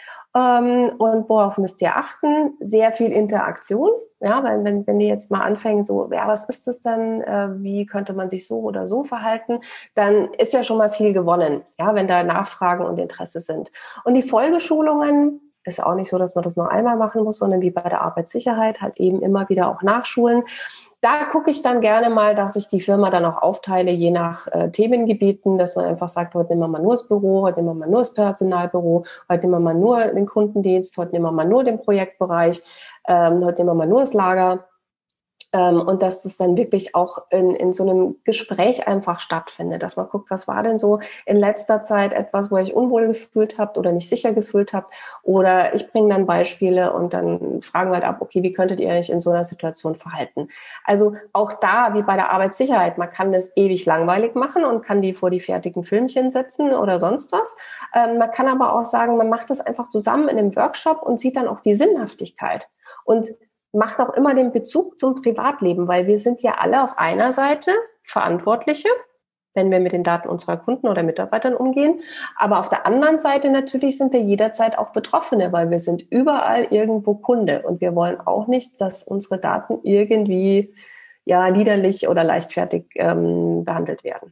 Und worauf müsst ihr achten? Sehr viel Interaktion. Ja, weil wenn die jetzt mal anfangen, so, ja, was ist das denn? Wie könnte man sich so oder so verhalten? Dann ist ja schon mal viel gewonnen, ja, wenn da Nachfragen und Interesse sind. Und die Folgeschulungen ist auch nicht so, dass man das nur einmal machen muss, sondern wie bei der Arbeitssicherheit halt eben immer wieder auch nachschulen. Da gucke ich dann gerne mal, dass ich die Firma dann auch aufteile, je nach Themengebieten, dass man einfach sagt, heute nehmen wir mal nur das Büro, heute nehmen wir mal nur das Personalbüro, heute nehmen wir mal nur den Kundendienst, heute nehmen wir mal nur den Projektbereich, heute nehmen wir mal nur das Lager. Und dass das dann wirklich auch in so einem Gespräch einfach stattfindet, dass man guckt, was war denn so in letzter Zeit etwas, wo ihr euch unwohl gefühlt habt oder nicht sicher gefühlt habt, oder ich bringe dann Beispiele und dann fragen wir halt ab, okay, wie könntet ihr euch in so einer Situation verhalten? Also auch da, wie bei der Arbeitssicherheit, man kann das ewig langweilig machen und kann die vor die fertigen Filmchen setzen oder sonst was. Man kann aber auch sagen, man macht das einfach zusammen in einem Workshop und sieht dann auch die Sinnhaftigkeit. Und macht auch immer den Bezug zum Privatleben, weil wir sind ja alle auf einer Seite Verantwortliche, wenn wir mit den Daten unserer Kunden oder Mitarbeitern umgehen. Aber auf der anderen Seite natürlich sind wir jederzeit auch Betroffene, weil wir sind überall irgendwo Kunde und wir wollen auch nicht, dass unsere Daten irgendwie liederlich oder leichtfertig behandelt werden.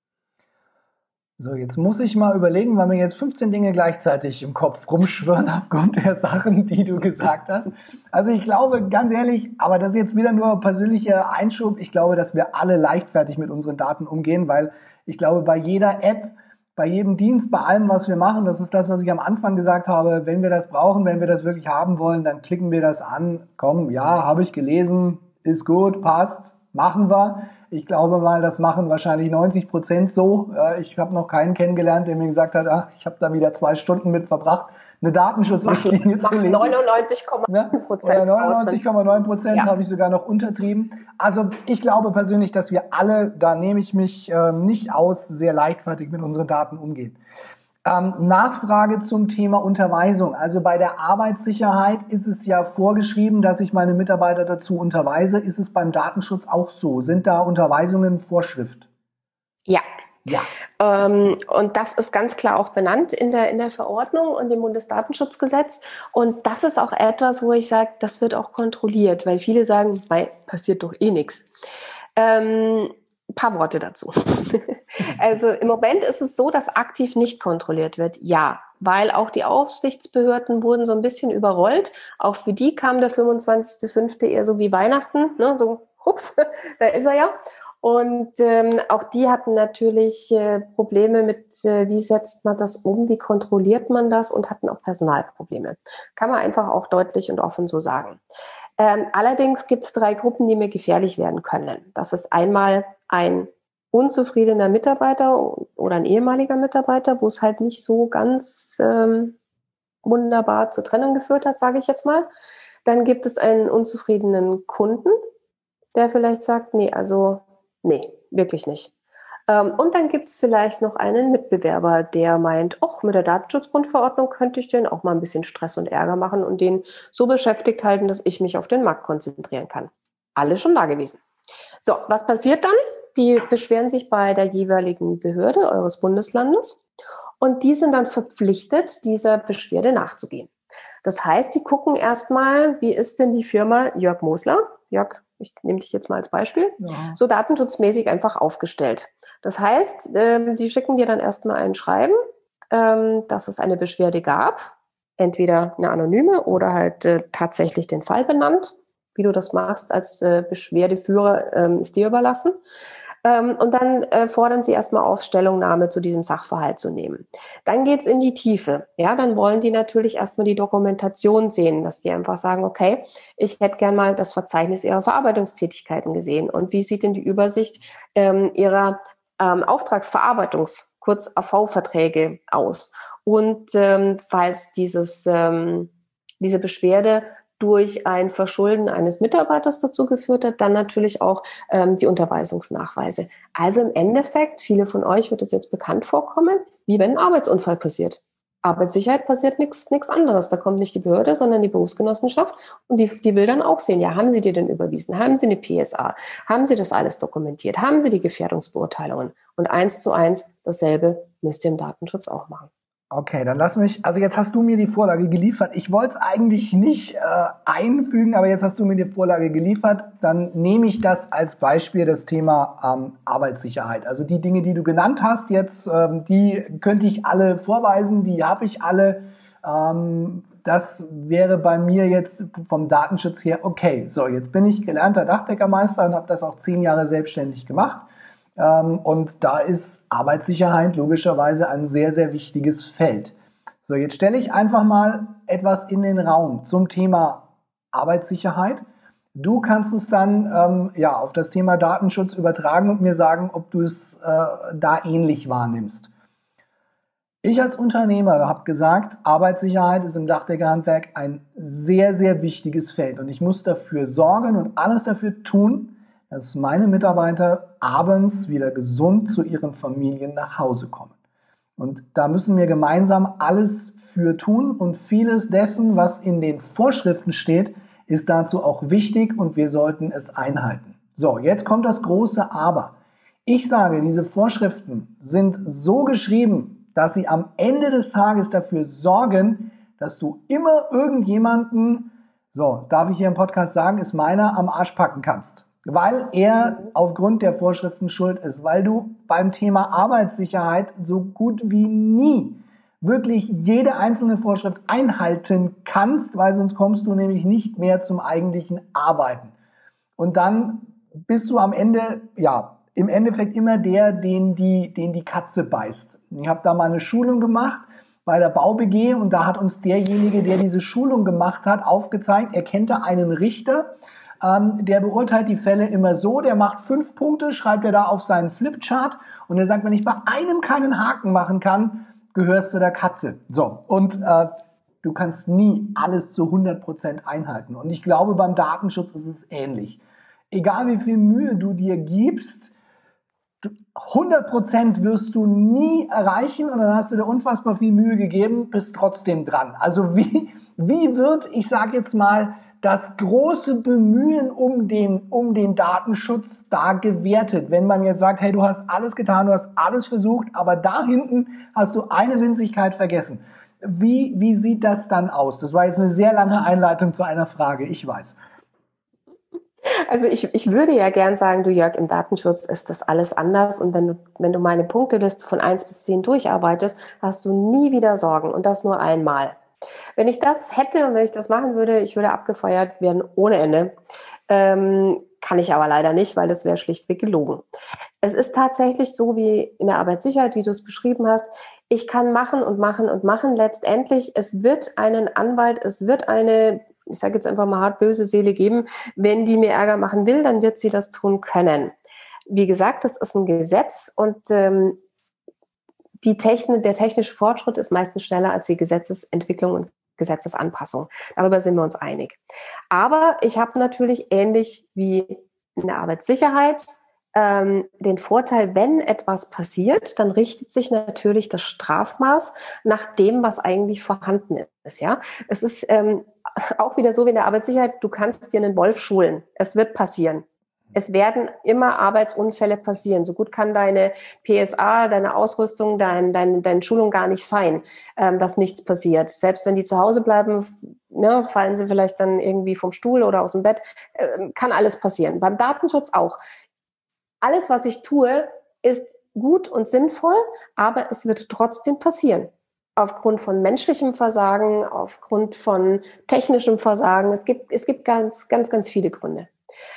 So, jetzt muss ich mal überlegen, weil mir jetzt 15 Dinge gleichzeitig im Kopf rumschwirren aufgrund der Sachen, die du gesagt hast. Also ich glaube, ganz ehrlich, aber das ist jetzt wieder nur persönlicher Einschub, ich glaube, dass wir alle leichtfertig mit unseren Daten umgehen, weil ich glaube, bei jeder App, bei jedem Dienst, bei allem, was wir machen, das ist das, was ich am Anfang gesagt habe, wenn wir das brauchen, wenn wir das wirklich haben wollen, dann klicken wir das an, komm, ja, habe ich gelesen, ist gut, passt, machen wir. Ich glaube mal, das machen wahrscheinlich 90% so. Ich habe noch keinen kennengelernt, der mir gesagt hat, ich habe da wieder 2 Stunden mit verbracht, eine Datenschutzrichtlinie zu lesen. 99,9%. Oder 99,9% habe ich sogar noch untertrieben. Also ich glaube persönlich, dass wir alle, da nehme ich mich nicht aus, sehr leichtfertig mit unseren Daten umgehen. Nachfrage zum Thema Unterweisung. Also bei der Arbeitssicherheit ist es ja vorgeschrieben, dass ich meine Mitarbeiter dazu unterweise. Ist es beim Datenschutz auch so? Sind da Unterweisungen Vorschrift? Ja. Ja. Und das ist ganz klar auch benannt in der Verordnung und im Bundesdatenschutzgesetz. Und das ist auch etwas, wo ich sage, das wird auch kontrolliert, weil viele sagen, passiert doch eh nichts. Paar Worte dazu. Also im Moment ist es so, dass aktiv nicht kontrolliert wird. Ja, weil auch die Aufsichtsbehörden wurden so ein bisschen überrollt. Auch für die kam der 25.05. eher so wie Weihnachten, ne? So, hups, da ist er ja. Und auch die hatten natürlich Probleme mit, wie setzt man das um, wie kontrolliert man das und hatten auch Personalprobleme. Kann man einfach auch deutlich und offen so sagen. Allerdings gibt es 3 Gruppen, die mir gefährlich werden können. Das ist einmal ein unzufriedener Mitarbeiter oder ein ehemaliger Mitarbeiter, wo es halt nicht so ganz wunderbar zur Trennung geführt hat, sage ich jetzt mal. Dann gibt es einen unzufriedenen Kunden, der vielleicht sagt, nee, wirklich nicht. Und dann gibt es vielleicht noch einen Mitbewerber, der meint, mit der Datenschutzgrundverordnung könnte ich den auch mal ein bisschen Stress und Ärger machen und den so beschäftigt halten, dass ich mich auf den Markt konzentrieren kann. Alle schon da gewesen. So, was passiert dann? Die beschweren sich bei der jeweiligen Behörde eures Bundeslandes und die sind dann verpflichtet, dieser Beschwerde nachzugehen. Das heißt, die gucken erstmal, wie ist denn die Firma Jörg Mosler? Jörg, ich nehme dich jetzt mal als Beispiel, so datenschutzmäßig einfach aufgestellt. Das heißt, die schicken dir dann erstmal ein Schreiben, dass es eine Beschwerde gab, entweder eine anonyme oder halt tatsächlich den Fall benannt. Wie du das machst als Beschwerdeführer, ist dir überlassen. Und dann fordern sie erstmal auf, Stellungnahme zu diesem Sachverhalt zu nehmen. Dann geht's in die Tiefe. Ja, dann wollen die natürlich erstmal die Dokumentation sehen, dass die einfach sagen, okay, ich hätte gern mal das Verzeichnis ihrer Verarbeitungstätigkeiten gesehen. Und wie sieht denn die Übersicht ihrer Auftragsverarbeitungs-, kurz AV-Verträge aus? Und falls diese Beschwerde durch ein Verschulden eines Mitarbeiters dazu geführt hat, dann natürlich auch die Unterweisungsnachweise. Also im Endeffekt, viele von euch wird es jetzt bekannt vorkommen, wie wenn ein Arbeitsunfall passiert. Arbeitssicherheit passiert nichts anderes. Da kommt nicht die Behörde, sondern die Berufsgenossenschaft und die will dann auch sehen, ja, haben Sie dir denn überwiesen? Haben Sie eine PSA? Haben Sie das alles dokumentiert? Haben Sie die Gefährdungsbeurteilungen? Und 1:1 dasselbe müsst ihr im Datenschutz auch machen. Okay, dann lass mich, also jetzt hast du mir die Vorlage geliefert. Ich wollte es eigentlich nicht einfügen, aber jetzt hast du mir die Vorlage geliefert. Dann nehme ich das als Beispiel, das Thema Arbeitssicherheit. Also die Dinge, die du genannt hast jetzt, die könnte ich alle vorweisen, die habe ich alle. Das wäre bei mir jetzt vom Datenschutz her okay. So, jetzt bin ich gelernter Dachdeckermeister und habe das auch 10 Jahre selbstständig gemacht. Und da ist Arbeitssicherheit logischerweise ein sehr, sehr wichtiges Feld. So, jetzt stelle ich einfach mal etwas in den Raum zum Thema Arbeitssicherheit. Du kannst es dann auf das Thema Datenschutz übertragen und mir sagen, ob du es da ähnlich wahrnimmst. Ich als Unternehmer habe gesagt, Arbeitssicherheit ist im Dachdeckerhandwerk ein sehr, sehr wichtiges Feld. Und ich muss dafür sorgen und alles dafür tun, dass meine Mitarbeiter abends wieder gesund zu ihren Familien nach Hause kommen. Und da müssen wir gemeinsam alles für tun und vieles dessen, was in den Vorschriften steht, ist dazu auch wichtig und wir sollten es einhalten. So, jetzt kommt das große Aber. Ich sage, diese Vorschriften sind so geschrieben, dass sie am Ende des Tages dafür sorgen, dass du immer irgendjemanden, so, darf ich hier im Podcast sagen, ist meiner, am Arsch packen kannst. Weil er aufgrund der Vorschriften schuld ist, weil du beim Thema Arbeitssicherheit so gut wie nie wirklich jede einzelne Vorschrift einhalten kannst, weil sonst kommst du nämlich nicht mehr zum eigentlichen Arbeiten. Und dann bist du am Ende, im Endeffekt immer der, den die Katze beißt. Ich habe da mal eine Schulung gemacht bei der BauBG und da hat uns derjenige, der diese Schulung gemacht hat, aufgezeigt, er kennt da einen Richter, Der beurteilt die Fälle immer so, der macht 5 Punkte, schreibt er da auf seinen Flipchart und er sagt, wenn ich bei einem keinen Haken machen kann, gehörst du der Katze. So, und du kannst nie alles zu 100% einhalten. Und ich glaube, beim Datenschutz ist es ähnlich. Egal wie viel Mühe du dir gibst, 100% wirst du nie erreichen und dann hast du dir unfassbar viel Mühe gegeben, bist trotzdem dran. Also wie wird, ich sage jetzt mal, das große Bemühen um den Datenschutz da gewertet? Wenn man jetzt sagt, hey, du hast alles getan, du hast alles versucht, aber da hinten hast du eine Winzigkeit vergessen. Wie sieht das dann aus? Das war jetzt eine sehr lange Einleitung zu einer Frage, ich weiß. Also ich würde ja gern sagen, du Jörg, im Datenschutz ist das alles anders und wenn du meine Punkteliste von 1 bis 10 durcharbeitest, hast du nie wieder Sorgen und das nur einmal. Wenn ich das hätte und wenn ich das machen würde, ich würde abgefeuert werden ohne Ende. Kann ich aber leider nicht, weil das wäre schlichtweg gelogen. Es ist tatsächlich so wie in der Arbeitssicherheit, wie du es beschrieben hast. Ich kann machen und machen und machen. Letztendlich, es wird einen Anwalt, es wird eine, ich sage jetzt einfach mal hart, böse Seele geben. Wenn die mir Ärger machen will, dann wird sie das tun können. Wie gesagt, das ist ein Gesetz und der technische Fortschritt ist meistens schneller als die Gesetzesentwicklung und Gesetzesanpassung. Darüber sind wir uns einig. Aber ich habe natürlich ähnlich wie in der Arbeitssicherheit den Vorteil, wenn etwas passiert, dann richtet sich natürlich das Strafmaß nach dem, was eigentlich vorhanden ist. Ja, es ist auch wieder so wie in der Arbeitssicherheit, du kannst dir einen Wolf schulen. Es wird passieren. Es werden immer Arbeitsunfälle passieren. So gut kann deine PSA, deine Ausrüstung, deine Schulung gar nicht sein, dass nichts passiert. Selbst wenn die zu Hause bleiben, ne, fallen sie vielleicht dann irgendwie vom Stuhl oder aus dem Bett. Kann alles passieren. Beim Datenschutz auch. Alles, was ich tue, ist gut und sinnvoll, aber es wird trotzdem passieren. Aufgrund von menschlichem Versagen, aufgrund von technischem Versagen. Es gibt ganz, ganz, ganz viele Gründe.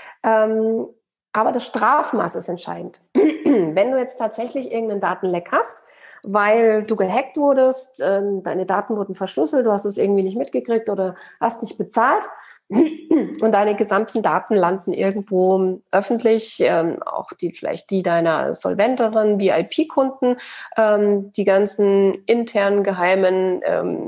Aber das Strafmaß ist entscheidend. Wenn du jetzt tatsächlich irgendeinen Datenleck hast, weil du gehackt wurdest, deine Daten wurden verschlüsselt, du hast es irgendwie nicht mitgekriegt oder hast nicht bezahlt und deine gesamten Daten landen irgendwo öffentlich, auch vielleicht die deiner solventeren VIP-Kunden, die ganzen internen, geheimen,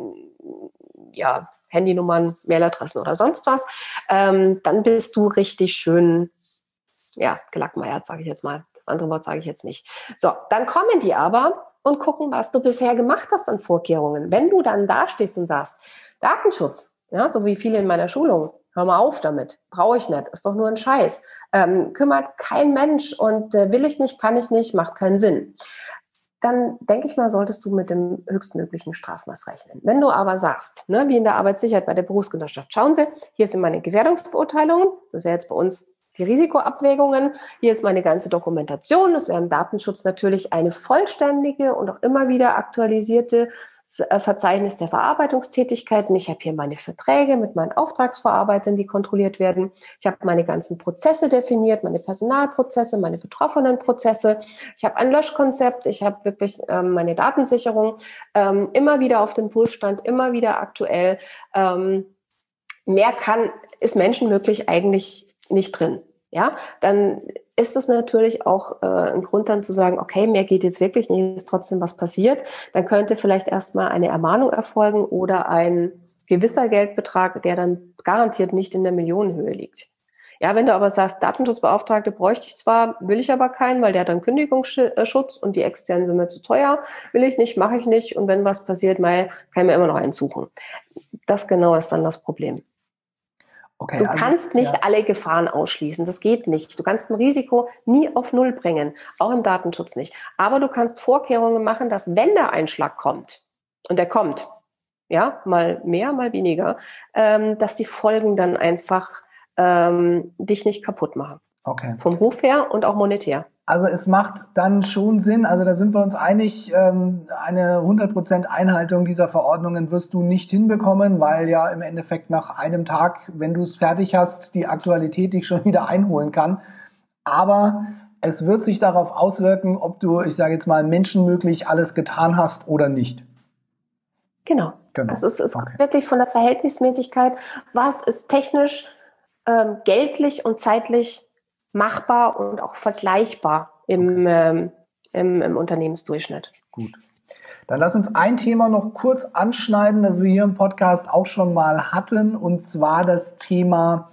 Handynummern, Mailadressen oder sonst was, dann bist du richtig schön, gelackmeiert, sage ich jetzt mal. Das andere Wort sage ich jetzt nicht. So, dann kommen die aber und gucken, was du bisher gemacht hast an Vorkehrungen. Wenn du dann da stehst und sagst, Datenschutz, ja, so wie viele in meiner Schulung, hör mal auf damit, brauche ich nicht, ist doch nur ein Scheiß, kümmert kein Mensch und will ich nicht, kann ich nicht, macht keinen Sinn. Dann denke ich mal, solltest du mit dem höchstmöglichen Strafmaß rechnen. Wenn du aber sagst, ne, wie in der Arbeitssicherheit bei der Berufsgenossenschaft, schauen Sie, hier sind meine Gefährdungsbeurteilungen, das wäre jetzt bei uns die Risikoabwägungen, hier ist meine ganze Dokumentation, das wäre im Datenschutz natürlich eine vollständige und auch immer wieder aktualisierte Verzeichnis der Verarbeitungstätigkeiten. Ich habe hier meine Verträge mit meinen Auftragsverarbeitern, die kontrolliert werden. Ich habe meine ganzen Prozesse definiert, meine Personalprozesse, meine betroffenen Prozesse. Ich habe ein Löschkonzept, ich habe wirklich meine Datensicherung immer wieder auf dem Prüfstand, immer wieder aktuell. Mehr ist menschenmöglich eigentlich nicht drin. Ja, dann ist es natürlich auch ein Grund dann zu sagen, okay, mehr geht jetzt wirklich nicht, ist trotzdem was passiert. Dann könnte vielleicht erstmal eine Ermahnung erfolgen oder ein gewisser Geldbetrag, der dann garantiert nicht in der Millionenhöhe liegt. Ja, wenn du aber sagst, Datenschutzbeauftragte bräuchte ich zwar, will ich aber keinen, weil der hat dann Kündigungsschutz und die externen sind mir zu teuer, will ich nicht, mache ich nicht und wenn was passiert, kann ich mir immer noch einen suchen. Das genau ist dann das Problem. Okay, du kannst nicht alle Gefahren ausschließen, das geht nicht. Du kannst ein Risiko nie auf Null bringen, auch im Datenschutz nicht. Aber du kannst Vorkehrungen machen, dass wenn der Einschlag kommt, und der kommt, ja, mal mehr, mal weniger, dass die Folgen dann einfach dich nicht kaputt machen. Okay. Vom Ruf her und auch monetär. Also es macht dann schon Sinn, also da sind wir uns einig, eine 100% Einhaltung dieser Verordnungen wirst du nicht hinbekommen, weil ja im Endeffekt nach einem Tag, wenn du es fertig hast, die Aktualität dich schon wieder einholen kann. Aber es wird sich darauf auswirken, ob du, ich sage jetzt mal, menschenmöglich alles getan hast oder nicht. Genau. Also es ist wirklich von der Verhältnismäßigkeit, was ist technisch geldlich und zeitlich machbar und auch vergleichbar im Unternehmensdurchschnitt. Gut. Dann lass uns ein Thema noch kurz anschneiden, das wir hier im Podcast auch schon mal hatten, und zwar das Thema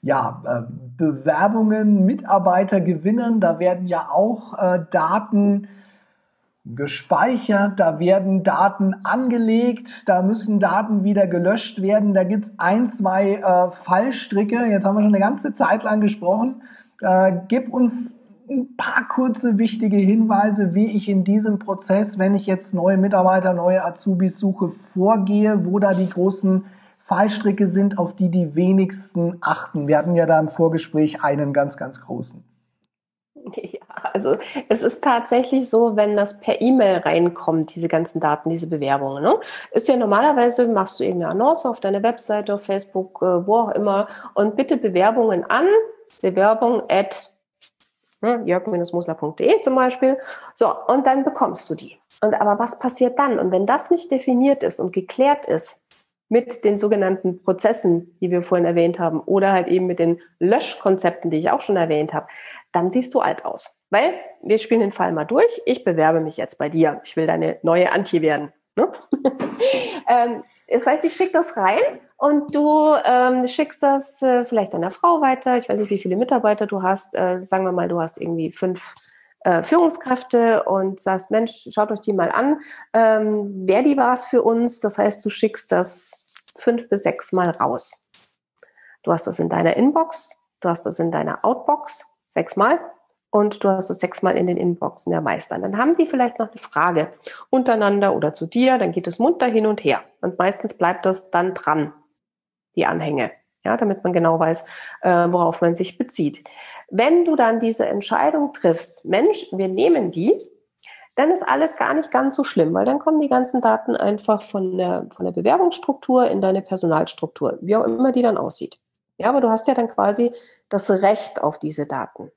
Bewerbungen, Mitarbeiter gewinnen. Da werden ja auch Daten gespeichert, da werden Daten angelegt, da müssen Daten wieder gelöscht werden. Da gibt es ein, zwei Fallstricke. Jetzt haben wir schon eine ganze Zeit lang gesprochen. Gib uns ein paar kurze, wichtige Hinweise, wie ich in diesem Prozess, wenn ich jetzt neue Mitarbeiter, neue Azubis suche, vorgehe, wo da die großen Fallstricke sind, auf die die wenigsten achten. Wir hatten ja da im Vorgespräch einen ganz, ganz großen. Ja, also es ist tatsächlich so, wenn das per E-Mail reinkommt, diese ganzen Daten, diese Bewerbungen, ne? Ist ja normalerweise, machst du irgendeine Annonce auf deiner Webseite, auf Facebook, wo auch immer, und bitte Bewerbungen an, Bewerbung@ jörg-musler.de zum Beispiel. So, und dann bekommst du die. Aber was passiert dann? Und wenn das nicht definiert ist und geklärt ist mit den sogenannten Prozessen, die wir vorhin erwähnt haben, oder halt eben mit den Löschkonzepten, die ich auch schon erwähnt habe, dann siehst du alt aus. Weil, wir spielen den Fall mal durch, ich bewerbe mich jetzt bei dir. Ich will deine neue Antje werden. Ne? Das heißt, ich schicke das rein und du schickst das vielleicht deiner Frau weiter. Ich weiß nicht, wie viele Mitarbeiter du hast. Sagen wir mal, du hast irgendwie 5 Führungskräfte und sagst, Mensch, schaut euch die mal an. Wäre die was für uns? Das heißt, du schickst das 5 bis 6 Mal raus. Du hast das in deiner Inbox, du hast das in deiner Outbox 6 Mal und du hast es 6 Mal in den Inboxen der Meister. Dann haben die vielleicht noch eine Frage untereinander oder zu dir, dann geht es munter hin und her. Und meistens bleibt das dann dran, die Anhänge, ja, damit man genau weiß, worauf man sich bezieht. Wenn du dann diese Entscheidung triffst, Mensch, wir nehmen die, dann ist alles gar nicht ganz so schlimm, weil dann kommen die ganzen Daten einfach von der Bewerbungsstruktur in deine Personalstruktur, wie auch immer die dann aussieht. Ja, aber du hast ja dann quasi das Recht auf diese Daten.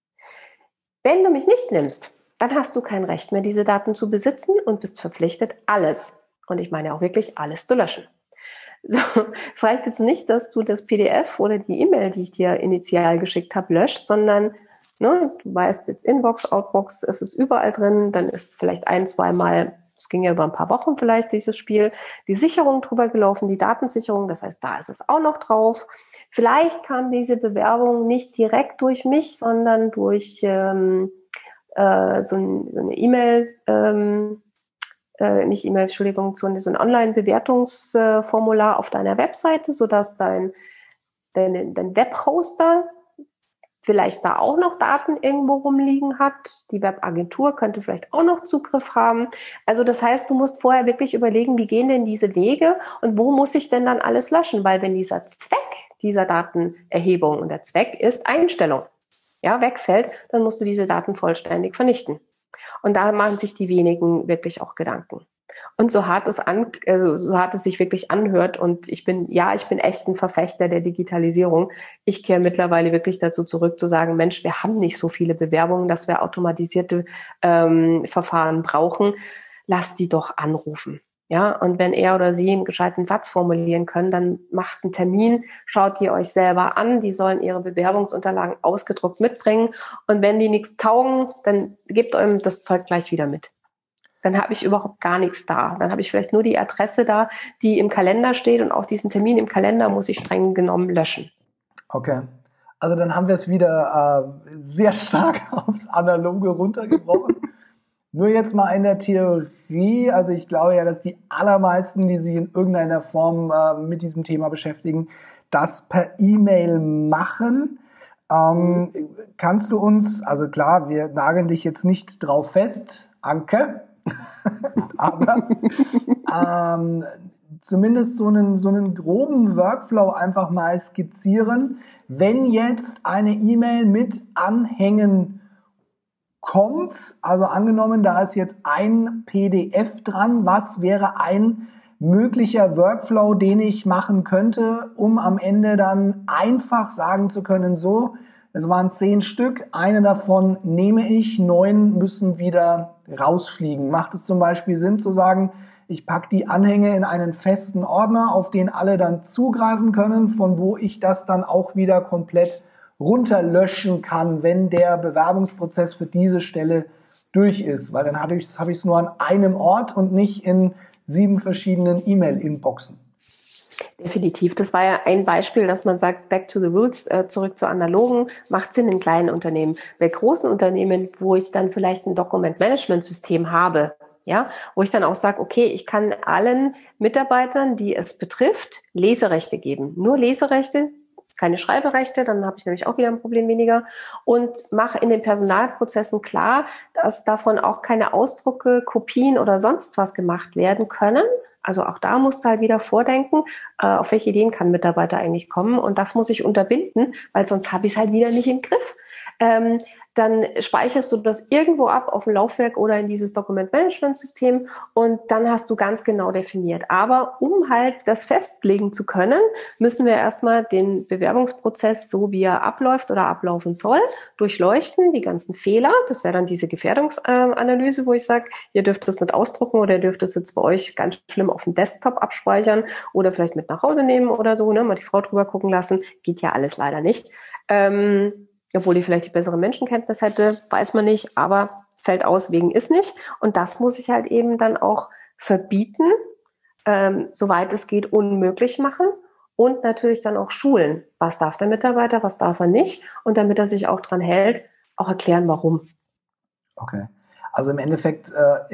Wenn du mich nicht nimmst, dann hast du kein Recht mehr, diese Daten zu besitzen und bist verpflichtet, alles, und ich meine auch wirklich alles, zu löschen. So, es reicht jetzt nicht, dass du das PDF oder die E-Mail, die ich dir initial geschickt habe, löscht, sondern du weißt jetzt Inbox, Outbox, es ist überall drin, dann ist vielleicht 1, 2 Mal, es ging ja über ein paar Wochen vielleicht dieses Spiel, die Sicherung drüber gelaufen, die Datensicherung, das heißt, da ist es auch noch drauf. Vielleicht kam diese Bewerbung nicht direkt durch mich, sondern durch so eine E-Mail, nicht E-Mail, Entschuldigung, so ein Online-Bewertungsformular auf deiner Webseite, sodass dein Webhoster vielleicht da auch noch Daten irgendwo rumliegen hat. Die Webagentur könnte vielleicht auch noch Zugriff haben. Also das heißt, du musst vorher wirklich überlegen, wie gehen denn diese Wege und wo muss ich denn dann alles löschen? Weil wenn dieser Zweck dieser Datenerhebung, und der Zweck ist Einstellung, ja, wegfällt, dann musst du diese Daten vollständig vernichten. Und da machen sich die wenigen wirklich auch Gedanken. Und so hart es sich wirklich anhört, und ich bin echt ein Verfechter der Digitalisierung. Ich kehre mittlerweile wirklich dazu zurück, zu sagen, Mensch, wir haben nicht so viele Bewerbungen, dass wir automatisierte Verfahren brauchen. Lass die doch anrufen. Ja, und wenn er oder sie einen gescheiten Satz formulieren können, dann macht einen Termin, schaut die euch selber an, die sollen ihre Bewerbungsunterlagen ausgedruckt mitbringen, und wenn die nichts taugen, dann gebt eurem das Zeug gleich wieder mit. Dann habe ich überhaupt gar nichts da. Dann habe ich vielleicht nur die Adresse da, die im Kalender steht, und auch diesen Termin im Kalender muss ich streng genommen löschen. Okay, also dann haben wir es wieder sehr stark aufs Analoge runtergebrochen. Nur jetzt mal in der Theorie, also ich glaube ja, dass die allermeisten, die sich in irgendeiner Form mit diesem Thema beschäftigen, das per E-Mail machen. Kannst du uns, also klar, wir nageln dich jetzt nicht drauf fest, Anke, aber zumindest so einen groben Workflow einfach mal skizzieren, wenn jetzt eine E-Mail mit Anhängen kommt, also angenommen, da ist jetzt ein PDF dran, was wäre ein möglicher Workflow, den ich machen könnte, um am Ende dann einfach sagen zu können, so, es waren 10 Stück, eine davon nehme ich, 9 müssen wieder rausfliegen. Macht es zum Beispiel Sinn zu sagen, Ich packe die Anhänge in einen festen Ordner, auf den alle dann zugreifen können, von wo ich das dann auch wieder komplett runterlöschen kann, wenn der Bewerbungsprozess für diese Stelle durch ist. Weil dann habe ich es nur an einem Ort und nicht in 7 verschiedenen E-Mail-Inboxen. Definitiv. Das war ja ein Beispiel, dass man sagt, back to the roots, zurück zu analogen, macht Sinn in kleinen Unternehmen. Bei großen Unternehmen, wo ich dann vielleicht ein Dokumentmanagementsystem habe, ja, wo ich dann auch sage, okay, ich kann allen Mitarbeitern, die es betrifft, Leserechte geben. Nur Leserechte, keine Schreiberechte, dann habe ich nämlich auch wieder ein Problem weniger und mache in den Personalprozessen klar, dass davon auch keine Ausdrucke, Kopien oder sonst was gemacht werden können. Also auch da musst du halt wieder vordenken, auf welche Ideen kann ein Mitarbeiter eigentlich kommen und das muss ich unterbinden, weil sonst habe ich es halt wieder nicht im Griff. Dann speicherst du das irgendwo ab auf ein Laufwerk oder in dieses Dokumentmanagementsystem und dann hast du ganz genau definiert. Aber um halt das festlegen zu können, müssen wir erstmal den Bewerbungsprozess, so wie er abläuft oder ablaufen soll, durchleuchten, die ganzen Fehler. Das wäre dann diese Gefährdungsanalyse, wo ich sage, ihr dürft es nicht ausdrucken oder ihr dürft es jetzt bei euch ganz schlimm auf dem Desktop abspeichern oder vielleicht mit nach Hause nehmen oder so, ne? Mal die Frau drüber gucken lassen. Geht ja alles leider nicht. Obwohl die vielleicht die bessere Menschenkenntnis hätte, weiß man nicht, aber fällt aus wegen ist nicht. Und das muss ich halt eben dann auch verbieten, soweit es geht, unmöglich machen und natürlich dann auch schulen. Was darf der Mitarbeiter, was darf er nicht? Und damit er sich auch dran hält, auch erklären, warum. Okay. Also im Endeffekt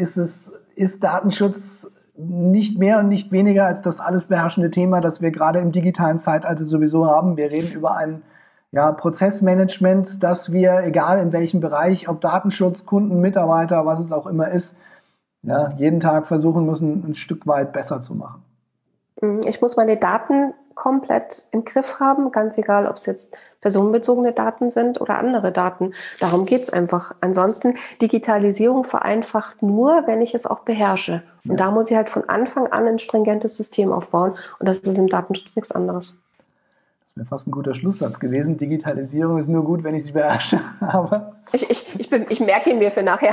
ist Datenschutz nicht mehr und nicht weniger als das alles beherrschende Thema, das wir gerade im digitalen Zeitalter sowieso haben. Wir reden über ein Prozessmanagement, dass wir, egal in welchem Bereich, ob Datenschutz, Kunden, Mitarbeiter, was es auch immer ist, jeden Tag versuchen müssen, ein Stück weit besser zu machen. Ich muss meine Daten komplett im Griff haben, ganz egal, ob es jetzt personenbezogene Daten sind oder andere Daten. Darum geht es einfach. Ansonsten, Digitalisierung vereinfacht nur, wenn ich es auch beherrsche. Und da muss ich halt von Anfang an ein stringentes System aufbauen. Und das ist im Datenschutz nichts anderes. Das wäre fast ein guter Schlusssatz gewesen. Digitalisierung ist nur gut, wenn ich sie beherrsche. Aber ich merke ihn mir für nachher.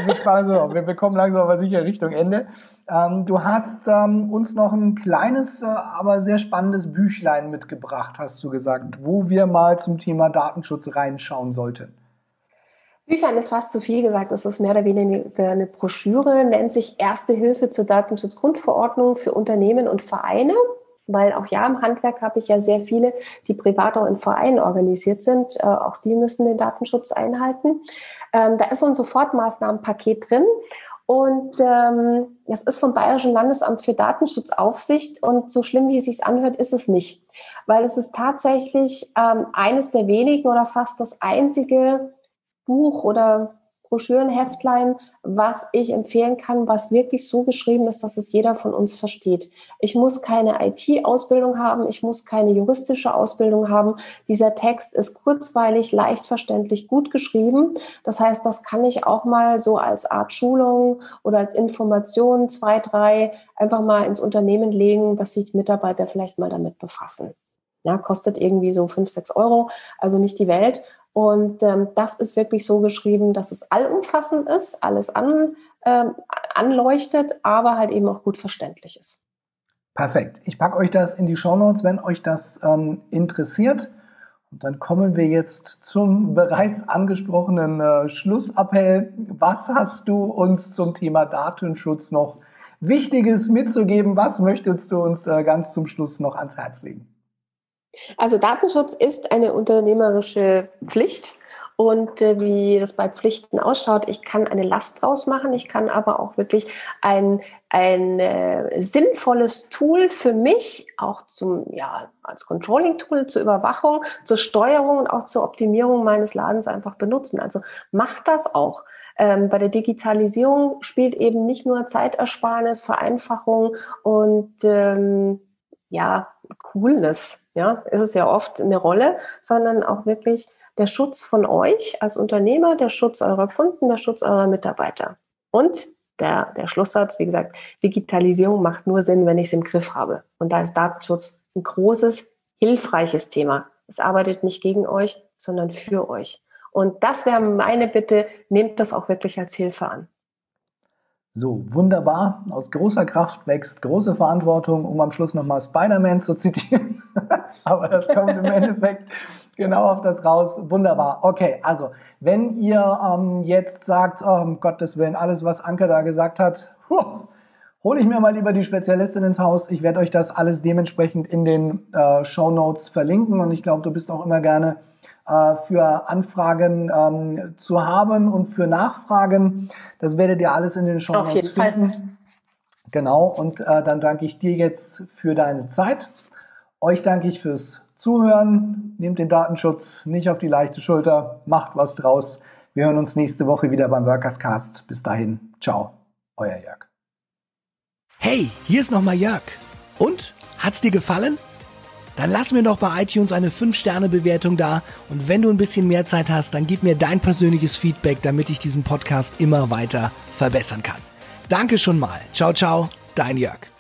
Wir kommen langsam aber sicher Richtung Ende. Du hast uns noch ein kleines, aber sehr spannendes Büchlein mitgebracht, hast du gesagt, wo wir mal zum Thema Datenschutz reinschauen sollten. Büchlein ist fast zu viel gesagt. Es ist mehr oder weniger eine Broschüre, nennt sich Erste Hilfe zur Datenschutzgrundverordnung für Unternehmen und Vereine. Weil auch im Handwerk habe ich ja sehr viele, die privat auch in Vereinen organisiert sind. Auch die müssen den Datenschutz einhalten. Da ist so ein Sofortmaßnahmenpaket drin. Und das ist vom Bayerischen Landesamt für Datenschutzaufsicht. Und so schlimm, wie es sich anhört, ist es nicht. Weil es ist tatsächlich eines der wenigen oder fast das einzige Buch oder Broschürenheftlein, was ich empfehlen kann, was wirklich so geschrieben ist, dass es jeder von uns versteht. Ich muss keine IT-Ausbildung haben, ich muss keine juristische Ausbildung haben. Dieser Text ist kurzweilig, leicht verständlich, gut geschrieben. Das heißt, das kann ich auch mal so als Art Schulung oder als Information 2, 3 einfach mal ins Unternehmen legen, dass sich die Mitarbeiter vielleicht mal damit befassen. Ja, kostet irgendwie so 5, 6 Euro, also nicht die Welt. Und das ist wirklich so geschrieben, dass es allumfassend ist, alles anleuchtet, aber halt eben auch gut verständlich ist. Perfekt. Ich packe euch das in die Shownotes, wenn euch das interessiert. Und dann kommen wir jetzt zum bereits angesprochenen Schlussappell. Was hast du uns zum Thema Datenschutz noch Wichtiges mitzugeben? Was möchtest du uns ganz zum Schluss noch ans Herz legen? Also Datenschutz ist eine unternehmerische Pflicht und wie das bei Pflichten ausschaut, ich kann eine Last draus machen, ich kann aber auch wirklich ein sinnvolles Tool für mich, auch als Controlling-Tool zur Überwachung, zur Steuerung und auch zur Optimierung meines Ladens einfach benutzen. Also macht das auch. Bei der Digitalisierung spielt eben nicht nur Zeitersparnis, Vereinfachung und Coolness, ist es ja oft eine Rolle, sondern auch wirklich der Schutz von euch als Unternehmer, der Schutz eurer Kunden, der Schutz eurer Mitarbeiter. Und der Schlusssatz, wie gesagt, Digitalisierung macht nur Sinn, wenn ich es im Griff habe. Und da ist Datenschutz ein großes, hilfreiches Thema. Es arbeitet nicht gegen euch, sondern für euch. Und das wäre meine Bitte, nehmt das auch wirklich als Hilfe an. So, wunderbar. Aus großer Kraft wächst große Verantwortung, um am Schluss nochmal Spider-Man zu zitieren. Aber das kommt im Endeffekt genau auf das raus. Wunderbar. Okay, also, wenn ihr jetzt sagt, oh, um Gottes Willen, alles, was Anke da gesagt hat, hole ich mir mal lieber die Spezialistin ins Haus. Ich werde euch das alles dementsprechend in den Shownotes verlinken. Und ich glaube, du bist auch immer gerne für Anfragen zu haben und für Nachfragen. Das werdet ihr alles in den Shownotes finden. Fall. Genau, und dann danke ich dir jetzt für deine Zeit. Euch danke ich fürs Zuhören. Nehmt den Datenschutz nicht auf die leichte Schulter. Macht was draus. Wir hören uns nächste Woche wieder beim Workerscast. Bis dahin, ciao, euer Jörg. Hey, hier ist nochmal Jörg. Und? Hat's dir gefallen? Dann lass mir doch bei iTunes eine 5-Sterne-Bewertung da und wenn du ein bisschen mehr Zeit hast, dann gib mir dein persönliches Feedback, damit ich diesen Podcast immer weiter verbessern kann. Danke schon mal. Ciao, ciao, dein Jörg.